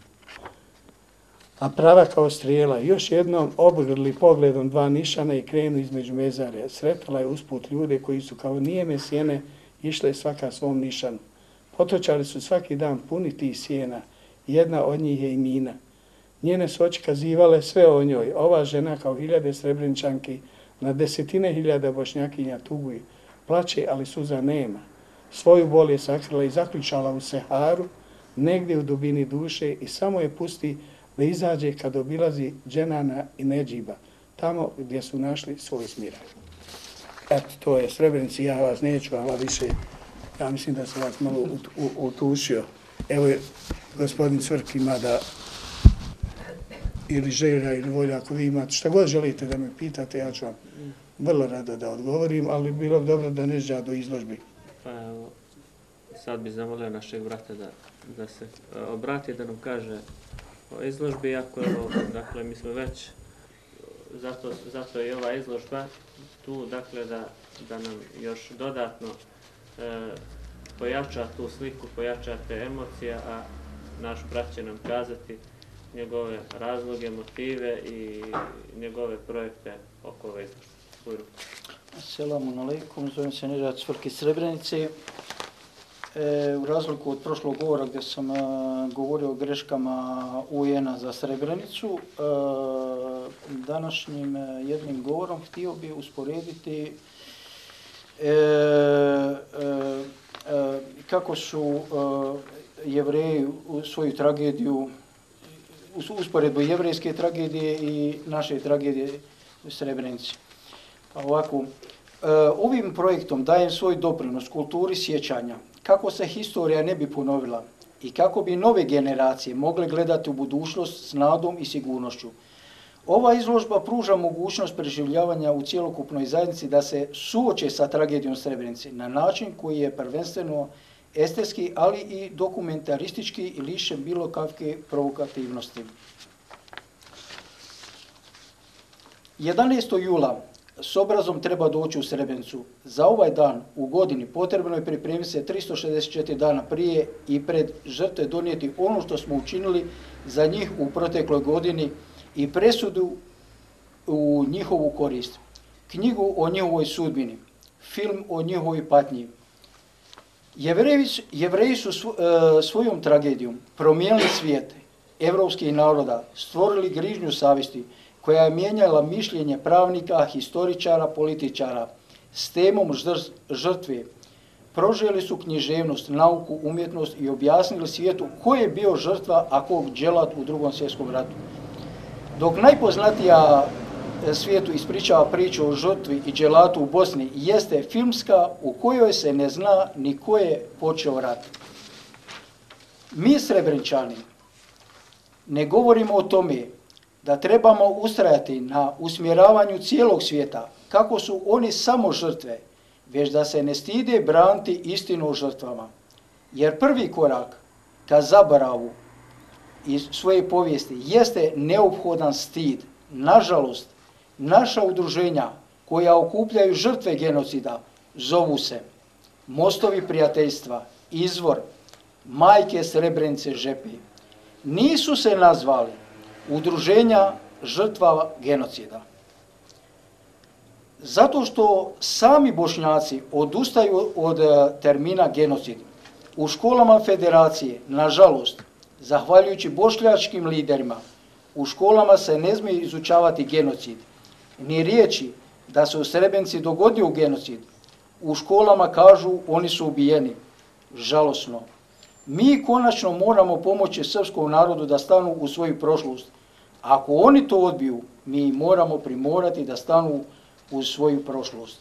a prava kao strijela. Još jednom obgrli pogledom dva nišana i krenu između mezarja. Sretala je usput ljude koji su kao nijeme sjene išle svaka svom nišanu. Potočali su svaki dan puni tih sjena. Jedna od njih je i Mina. Njene su oči kazivale sve o njoj. Ova žena kao hiljade Srebreničanki na desetine hiljada Bošnjakinja tuguje. Plače, ali suza nema. Svoju bol je sakrila i zaključala u Seharu, negdje u dubini duše, i samo je pusti da izađe kad obilazi Dženana i Nedžiba, tamo gdje su našli svoj smiraj. Eto, to je Srebrenici, ja vas neću, ali više, ja mislim da sam vas malo utušio. Evo je gospodin Cvrk ima da, ili želja ili volja, ako vi imate šta god želite da me pitate, ja ću vam vrlo rado da odgovorim, ali bilo bi dobro da ne ža do izložbi. Pa evo, sad bi zamolio našeg brata da se obrati, da nam kaže o izložbi, iako evo, dakle, mi smo već, zato je ova izložba tu, dakle, da nam još dodatno pojača tu sliku, pojača te emocije, a naš brat će nam kazati njegove razloge, motive i njegove projekte oko ove izložbe. Assalamu alaikum, zovem se Nedžad Cvrk iz Srebrenice. U razliku od prošlog govora gdje sam govorio o greškama UN-a za Srebrenicu, današnjim jednim govorom htio bi usporediti kako su Jevreji u svoju tragediju, usporedbu jevrejske tragedije i naše tragedije u Srebrenici. Ovako, ovim projektom dajem svoj doprinos kulturi sjećanja, kako se historija ne bi ponovila i kako bi nove generacije mogle gledati u budućnost s nadom i sigurnošću. Ova izložba pruža mogućnost preživljavanja u cjelokupnoj zajednici da se suoče sa tragedijom Srebrenice na način koji je prvenstveno estetski, ali i dokumentaristički i lišen bilo kakve provokativnosti. 11. jula s obrazom treba doći u Srebrenicu. Za ovaj dan u godini potrebno je pripremiti se 364 dana prije i pred žrtve donijeti ono što smo učinili za njih u protekloj godini i presudu u njihovu korist. Knjigu o njihovoj sudbini, film o njihovoj patnji. Jevreji su svojom tragedijom promijenili svijet evropskih naroda, stvorili grižnju savjesti koja je mijenjala mišljenje pravnika, historičara, političara s temom žrtve. Proželi su književnost, nauku, umjetnost i objasnili svijetu ko je bio žrtva, a ko dželat u Drugom svjetskom ratu. Dok najpoznatija svijetu ispričava priču o žrtvi i dželatu u Bosni, jeste filmska u kojoj se ne zna ni ko je počeo rat. Mi Srebreničani ne govorimo o tome da trebamo ustrajati na usmjeravanju cijelog svijeta, kako su oni samo žrtve, već da se ne stide braniti istinu o žrtvama. Jer prvi korak ka zaboravu iz svoje povijesti jeste neophodan stid. Nažalost, naša udruženja koja okupljaju žrtve genocida zovu se Mostovi prijateljstva, Izvor, Majke Srebrenice Žepi. Nisu se nazvali udruženja žrtva genocida. Zato što sami Bošnjaci odustaju od termina genocid. U školama federacije, nažalost, zahvaljujući bošnjačkim liderima, u školama se ne smije izučavati genocid. Ni riječi da se u Srebrenici dogodio genocid. U školama kažu oni su ubijeni. Žalosno. Mi konačno moramo pomoći srpskom narodu da stanu u svoju prošlost. Ako oni to odbiju, mi moramo primorati da stanu uz svoju prošlost.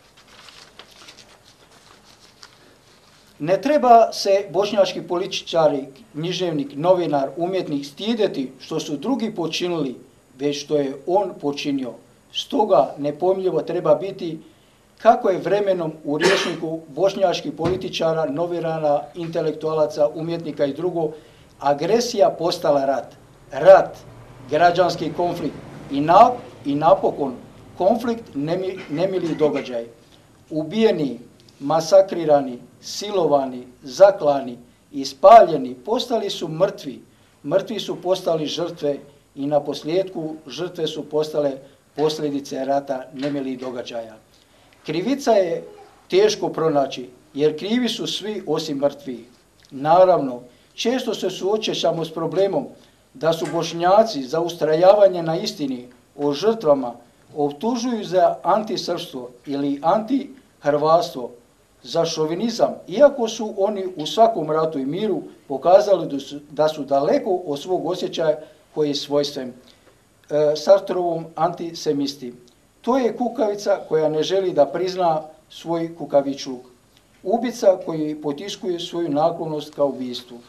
Ne treba se bošnjački političari, književnik, novinar, umjetnik stidjeti što su drugi počinili, već što je on počinio. Stoga nepojmljivo treba biti kako je vremenom u rječniku bošnjačkih političara, novinara, intelektualaca, umjetnika i drugo, agresija postala rat. Rat, građanski konflikt i napokon konflikt nemilih događaj. Ubijeni, masakrirani, silovani, zaklani i spaljeni postali su mrtvi. Mrtvi su postali žrtve i na posljedku žrtve su postale posljedice rata nemilih događaja. Krivica je teško pronaći jer krivi su svi osim mrtvi. Naravno, često se suočavamo s problemom da su Bošnjaci za ustrajavanje na istini o žrtvama optužuju za antisrpstvo ili antihrvatstvo, za šovinizam, iako su oni u svakom ratu i miru pokazali da su daleko od svog osjećaja koji je svojstven Sartrovom antisemisti. To je kukavica koja ne želi da prizna svoj kukavičluk. Ubica koji potiskuje svoju naklonost ka ubistvu.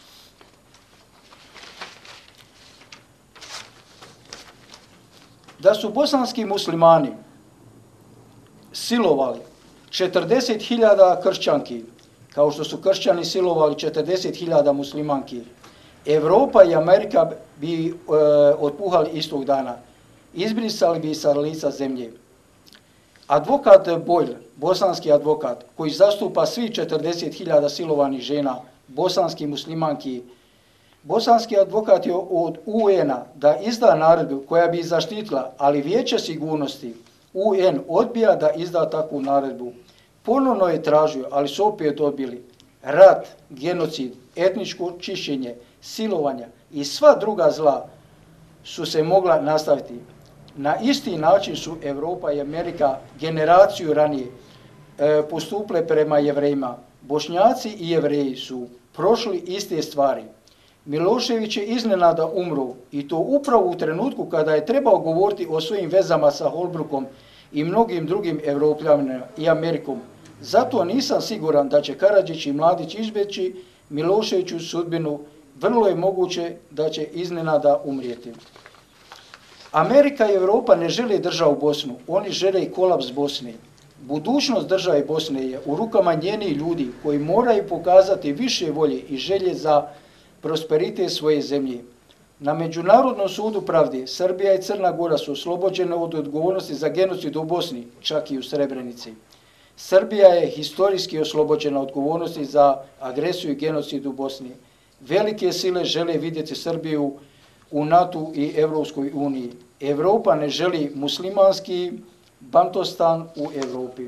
Da su bosanski muslimani silovali 40.000 kršćanki, kao što su kršćani silovali 40.000 muslimanki, Evropa i Amerika bi otpuhali istog dana. Izbrisali bi sa lica zemlje. Advokat Boyle, bosanski advokat, koji zastupa svi 40.000 silovanih žena, bosanski muslimanki, bosanski advokat je od UN-a da izda naredbu koja bi zaštitila, ali Vijeće sigurnosti UN odbija da izda takvu naredbu. Ponovno je tražio, ali su opet odbili. Rat, genocid, etničko čišćenje, silovanja i sva druga zla su se mogla nastaviti. Na isti način su Evropa i Amerika generaciju ranije postupile prema Jevrejima. Bošnjaci i Jevreji su prošli iste stvari. Milošević je iznenada umro i to upravo u trenutku kada je trebao govoriti o svojim vezama sa Holbrookom i mnogim drugim Evropljanima i Amerikom. Zato nisam siguran da će Karadžić i Mladić izbjeći Miloševiću sudbinu. Vrlo je moguće da će iznenada umrijeti. Amerika i Europa ne žele državu Bosnu, oni žele i kolaps Bosne. Budućnost države Bosne je u rukama njenih ljudi koji moraju pokazati više volje i želje za prosperitet svoje zemlje. Na Međunarodnom sudu pravde Srbija i Crna Gora su oslobođene od odgovornosti za genocid u Bosni, čak i u Srebrenici. Srbija je historijski oslobođena odgovornosti za agresiju i genocid u Bosni. Velike sile žele vidjeti Srbiju u NATO i Evropskoj uniji. Evropa ne želi muslimanski Bantostan u Evropi.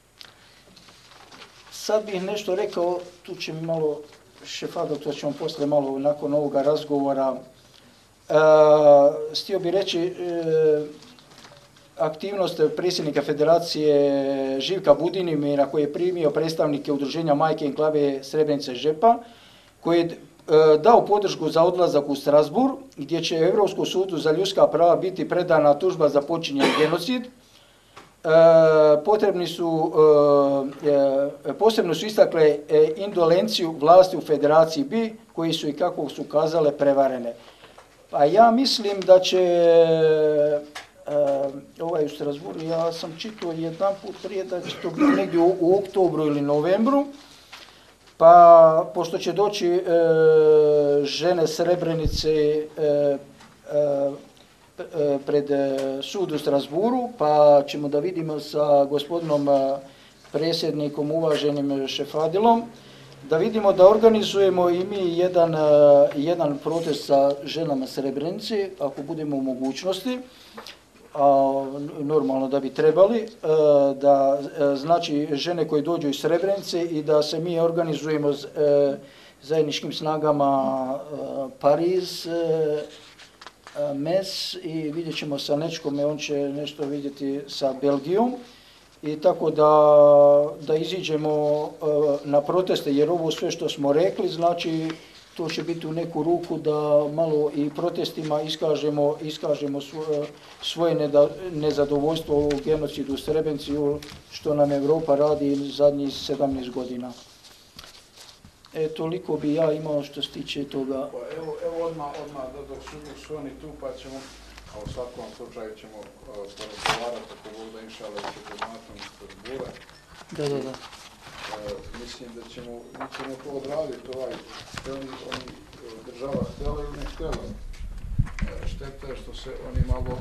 Sad bih nešto rekao, tu će mi malo Šefado, to ćemo posle malo nakon ovoga razgovora. Htio bih reći aktivnost predsjednika Federacije Živka Budimira koji je primio predstavnike udruženja Majke enklave Srebrenice Žepa, koji je dao podršku za odlazak u Strasbourg, gdje će Europskom sudu za ljudska prava biti predana tužba za počinjen genocid. Posebno su istakle indolenciju vlasti u Federaciji B, koji su i kako su kazale prevarene. Pa ja mislim da će u Strasbourgu, ja sam čitao jedan put prije da će to biti negdje u oktobru ili novembru, pa pošto će doći žene Srebrenice pred sud u Strasbourgu, pa ćemo da vidimo sa gospodinom predsjednikom, uvaženim Šefadilom, da vidimo da organizujemo i mi jedan protest sa ženama Srebrenice, ako budemo u mogućnosti, a normalno da bi trebali, da znači žene koje dođu iz Srebrenice i da se mi organizujemo zajedničkim snagama Pariz, Mes i vidjet ćemo sa Nečkom, on će nešto vidjeti sa Belgijom i tako da iziđemo na proteste, jer ovo sve što smo rekli, znači to će biti u neku ruku da malo i protestima iskažemo svoje nezadovoljstvo u genocidu u Srebrenici, što nam Evropa radi zadnjih 17 godina. Toliko bi ja imao što se tiče toga. Evo odmah dok su oni tu, pa ćemo, a u svakom slučaju ćemo porazgovarati ako Bog da inša Allah će podmatom iz Strasbura. Da. Mislim da ćemo to odraditi, država htjela ili ne htjela. Šteta je što se oni malo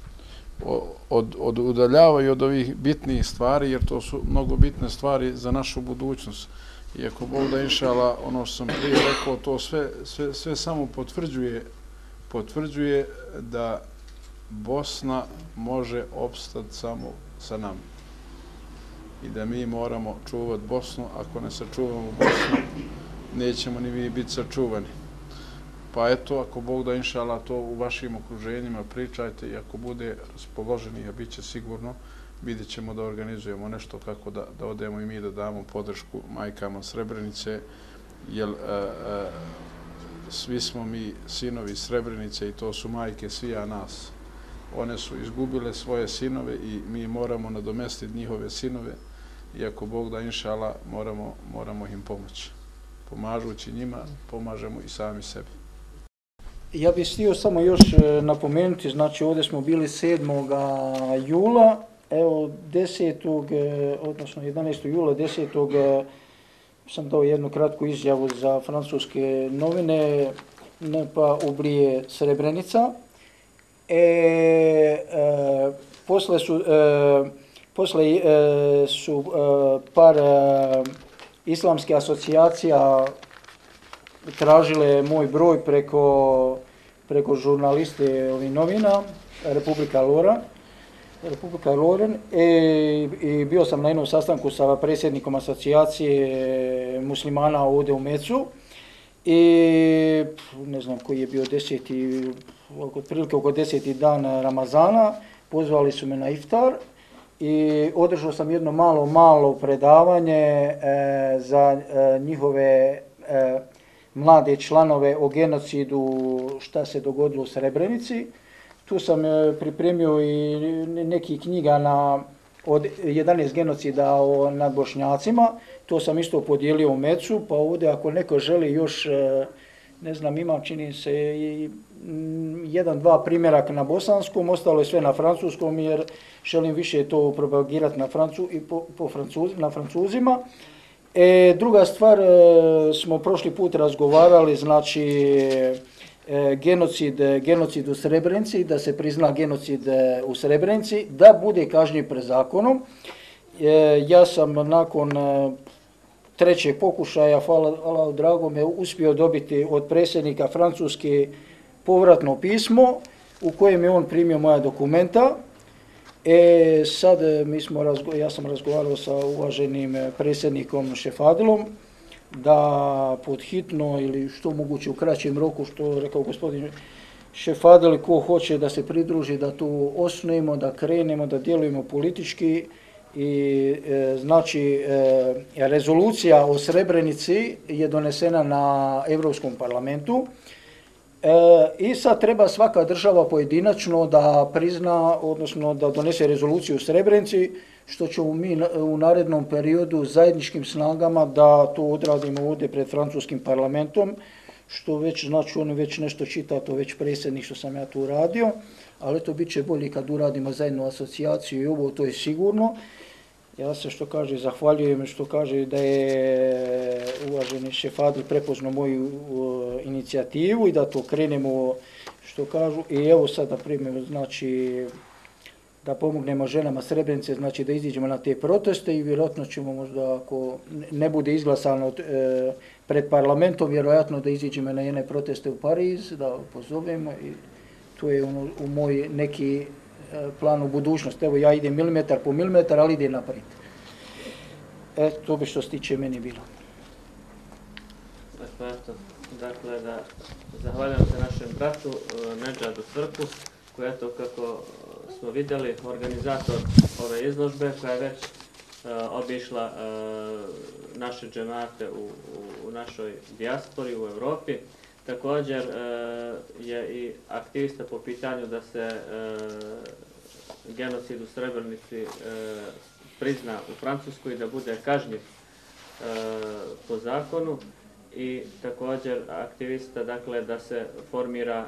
udaljavaju od ovih bitnih stvari, jer to su mnogo bitne stvari za našu budućnost. Iako Bog da inša Allah, ono što sam prije rekao, to sve samo potvrđuje da Bosna može opstati samo sa nama. I da mi moramo čuvati Bosnu. Ako ne sačuvamo Bosnu, nećemo ni mi biti sačuvani. Pa eto, ako Bog da inša Allah, to u vašim okruženjima pričajte i ako bude raspoloženi, a bit će sigurno, vidjet ćemo da organizujemo nešto kako da odemo i mi da damo podršku majkama Srebrenice, jer svi smo mi sinovi Srebrenice i to su majke svija nas. One su izgubile svoje sinove i mi moramo nadomestiti njihove sinove i ako Bog da inša Allah, moramo im pomoći. Pomažući njima, pomažemo i sami sebi. Ja bih htio samo još napomenuti, znači ovdje smo bili 7. jula, evo 10. odnosno 11. jula, 10. sam dao jednu kratku izjavu za francuske novine, ne pa ublije Srebrenica. Posle su par islamskih asocijacija tražile moj broj preko žurnaliste ovih novina, Republika Loren, i bio sam na jednom sastanku sa predsjednikom asocijacije muslimana ovdje u Mecu i ne znam koji je bio 10. otprilike oko 10. dan Ramazana, pozvali su me na iftar i održao sam jedno malo predavanje za njihove mlade članove o genocidu šta se dogodilo u Srebrenici. Tu sam pripremio i nekih knjiga od 11 genocida nad Bošnjacima. To sam isto podijelio u Mecu, pa ovdje ako neko želi još, ne znam, imam čini se i 1-2 primjeraka na bosanskom, ostalo je sve na francuskom jer želim više to propagirati na Francuzima. Druga stvar, smo prošli put razgovarali, znači genocid u Srebrenici, da se prizna genocid u Srebrenici, da bude kažnjiv pred zakonom. Ja sam nakon 3. pokušaja, hvala dragome, uspio dobiti od predsjednika Francuske povratno pismo u kojem je on primio moja dokumenta. Sad ja sam razgovarao sa uvaženim predsjednikom Šefadilom da pod hitno ili što moguće u kraćem roku, što rekao gospodin Šefadil, ko hoće da se pridruži, da tu osnujemo, da krenemo, da djelujemo politički. I znači rezolucija o Srebrenici je donesena na Europskom parlamentu i sad treba svaka država pojedinačno da prizna, odnosno da donese rezoluciju u Srebrenici, što ćemo mi u narednom periodu zajedničkim snagama da to odradimo ovdje pred francuskim parlamentom, što već, znači oni već nešto čita, to već predsjednik što sam ja tu uradio, ali to bit će bolje kad uradimo zajedno asocijaciju i ovo, to je sigurno. Ja se što kaže zahvaljujem što kaže da je uvaženi Šefadil prepoznao moju inicijativu i da to krenemo što kažu i evo sad da primimo, znači da pomognemo ženama Srebrenice, znači da iziđemo na te proteste i vjerojatno ćemo možda ako ne bude izglasano pred parlamentom, vjerojatno da iziđemo na jedne proteste u Pariz, da pozovemo i to je u moj neki plan u budućnosti. Evo ja idem milimetar po milimetar, ali idem naprijed. To bi što se tiče meni bilo. Dakle, da zahvaljujem se našem bratu Nedžadu Srku, koji je to kako smo vidjeli organizator ove izložbe koja je već obišla naše džemate u našoj dijaspori u Europi. Također je i aktivista po pitanju da se genocid u Srebrenici prizna u Francuskoj i da bude kažnjiv po zakonu, i također aktivista, dakle, da se formira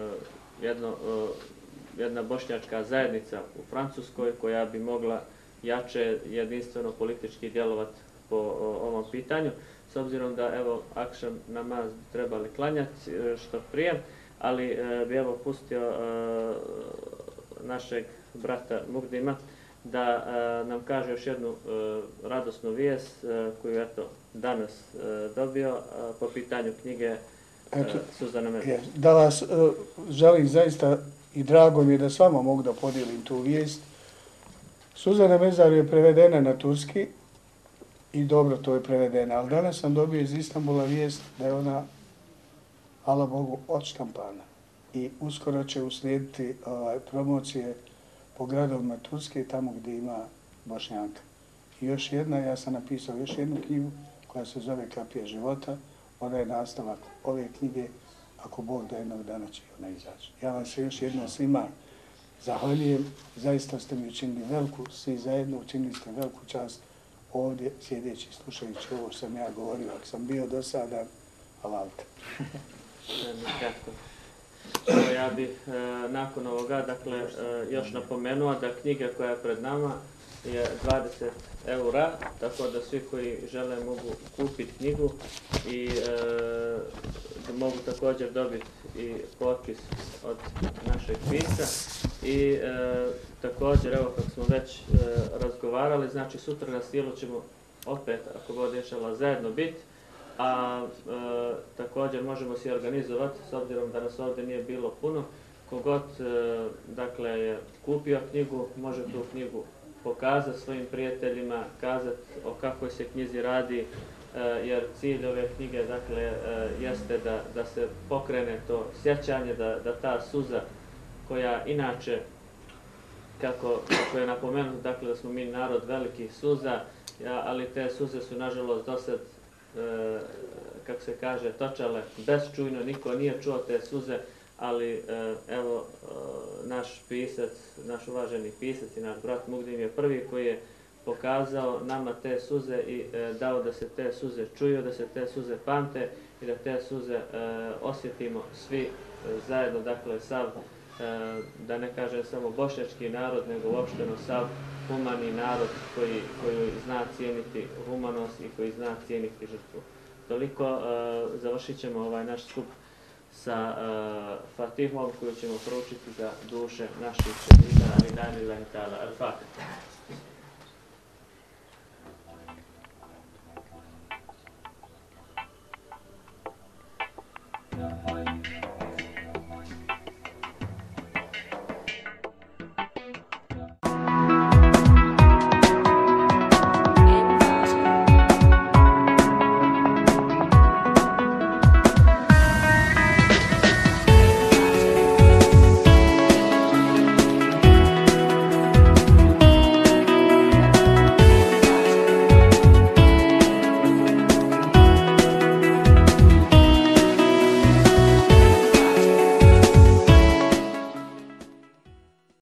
jedna bošnjačka zajednica u Francuskoj koja bi mogla jače jedinstveno politički djelovati po ovom pitanju, s obzirom da evo akšam namaz bi trebali klanjati što prije, ali bi evo pustio našeg brata Mugdima da nam kaže još jednu radosnu vijest koju eto danas dobio po pitanju knjige Suzana Mezar. Da vas želim zaista i drago mi je da s vama mogu da podijelim tu vijest. Suzana Mezar je prevedena na turski i dobro to je prevedena, ali danas sam dobio iz Istanbula vijest da je ona, hvala Bogu, odštampana i uskoro će uslijediti promocije po gradovima Turske, tamo gdje ima Bošnjaka. I još jedna, ja sam napisao još jednu knjigu koja se zove Kapija života, ona je nastavak ove knjige, ako Bog da jednog dana će ona izaći. Ja vam se još jednom svima zahvaljujem, zaista ste mi učinili veliku, svi zajedno učinili ste veliku čast ovdje sjedeći, slušajući ovo što sam ja govorio. Ako sam bio dosadan, hvalite. Ja bih nakon ovoga, dakle, još napomenuo da knjiga koja je pred nama je 20 eura, tako da svi koji žele mogu kupiti knjigu i mogu također dobiti i potpis od našeg pisca. I također, evo kako smo već razgovarali, znači sutra na Stilu ćemo opet, ako god inšallah, zajedno biti, a također možemo se organizovati, s obzirom da nas ovdje nije bilo puno. Kogod dakle, je kupio knjigu, može tu knjigu pokazati svojim prijateljima, kazati o kakvoj se knjizi radi, jer cilj ove knjige, dakle, jeste da se pokrene to sjećanje, da ta suza koja inače, kako je napomenuto, dakle, da smo mi narod velikih suza, ali te suze su nažalost dosad, kako se kaže, točale bezčujno, niko nije čuo te suze, ali evo naš pisac, naš uvaženi pisac i naš brat Mugdim je prvi koji je pokazao nama te suze i dao da se te suze čuju, da se te suze pamte i da te suze osjetimo svi zajedno, dakle sav, da ne kažem samo bošnjački narod, nego uopšteno sav humani narod koji zna cijeniti humanost i koji zna cijeniti žrtvu. Toliko, završit ćemo ovaj naš skup sa Fatihom koju ćemo proučiti za duše naših šehida, ali dani Allahi ta'ala. Al-Fatih.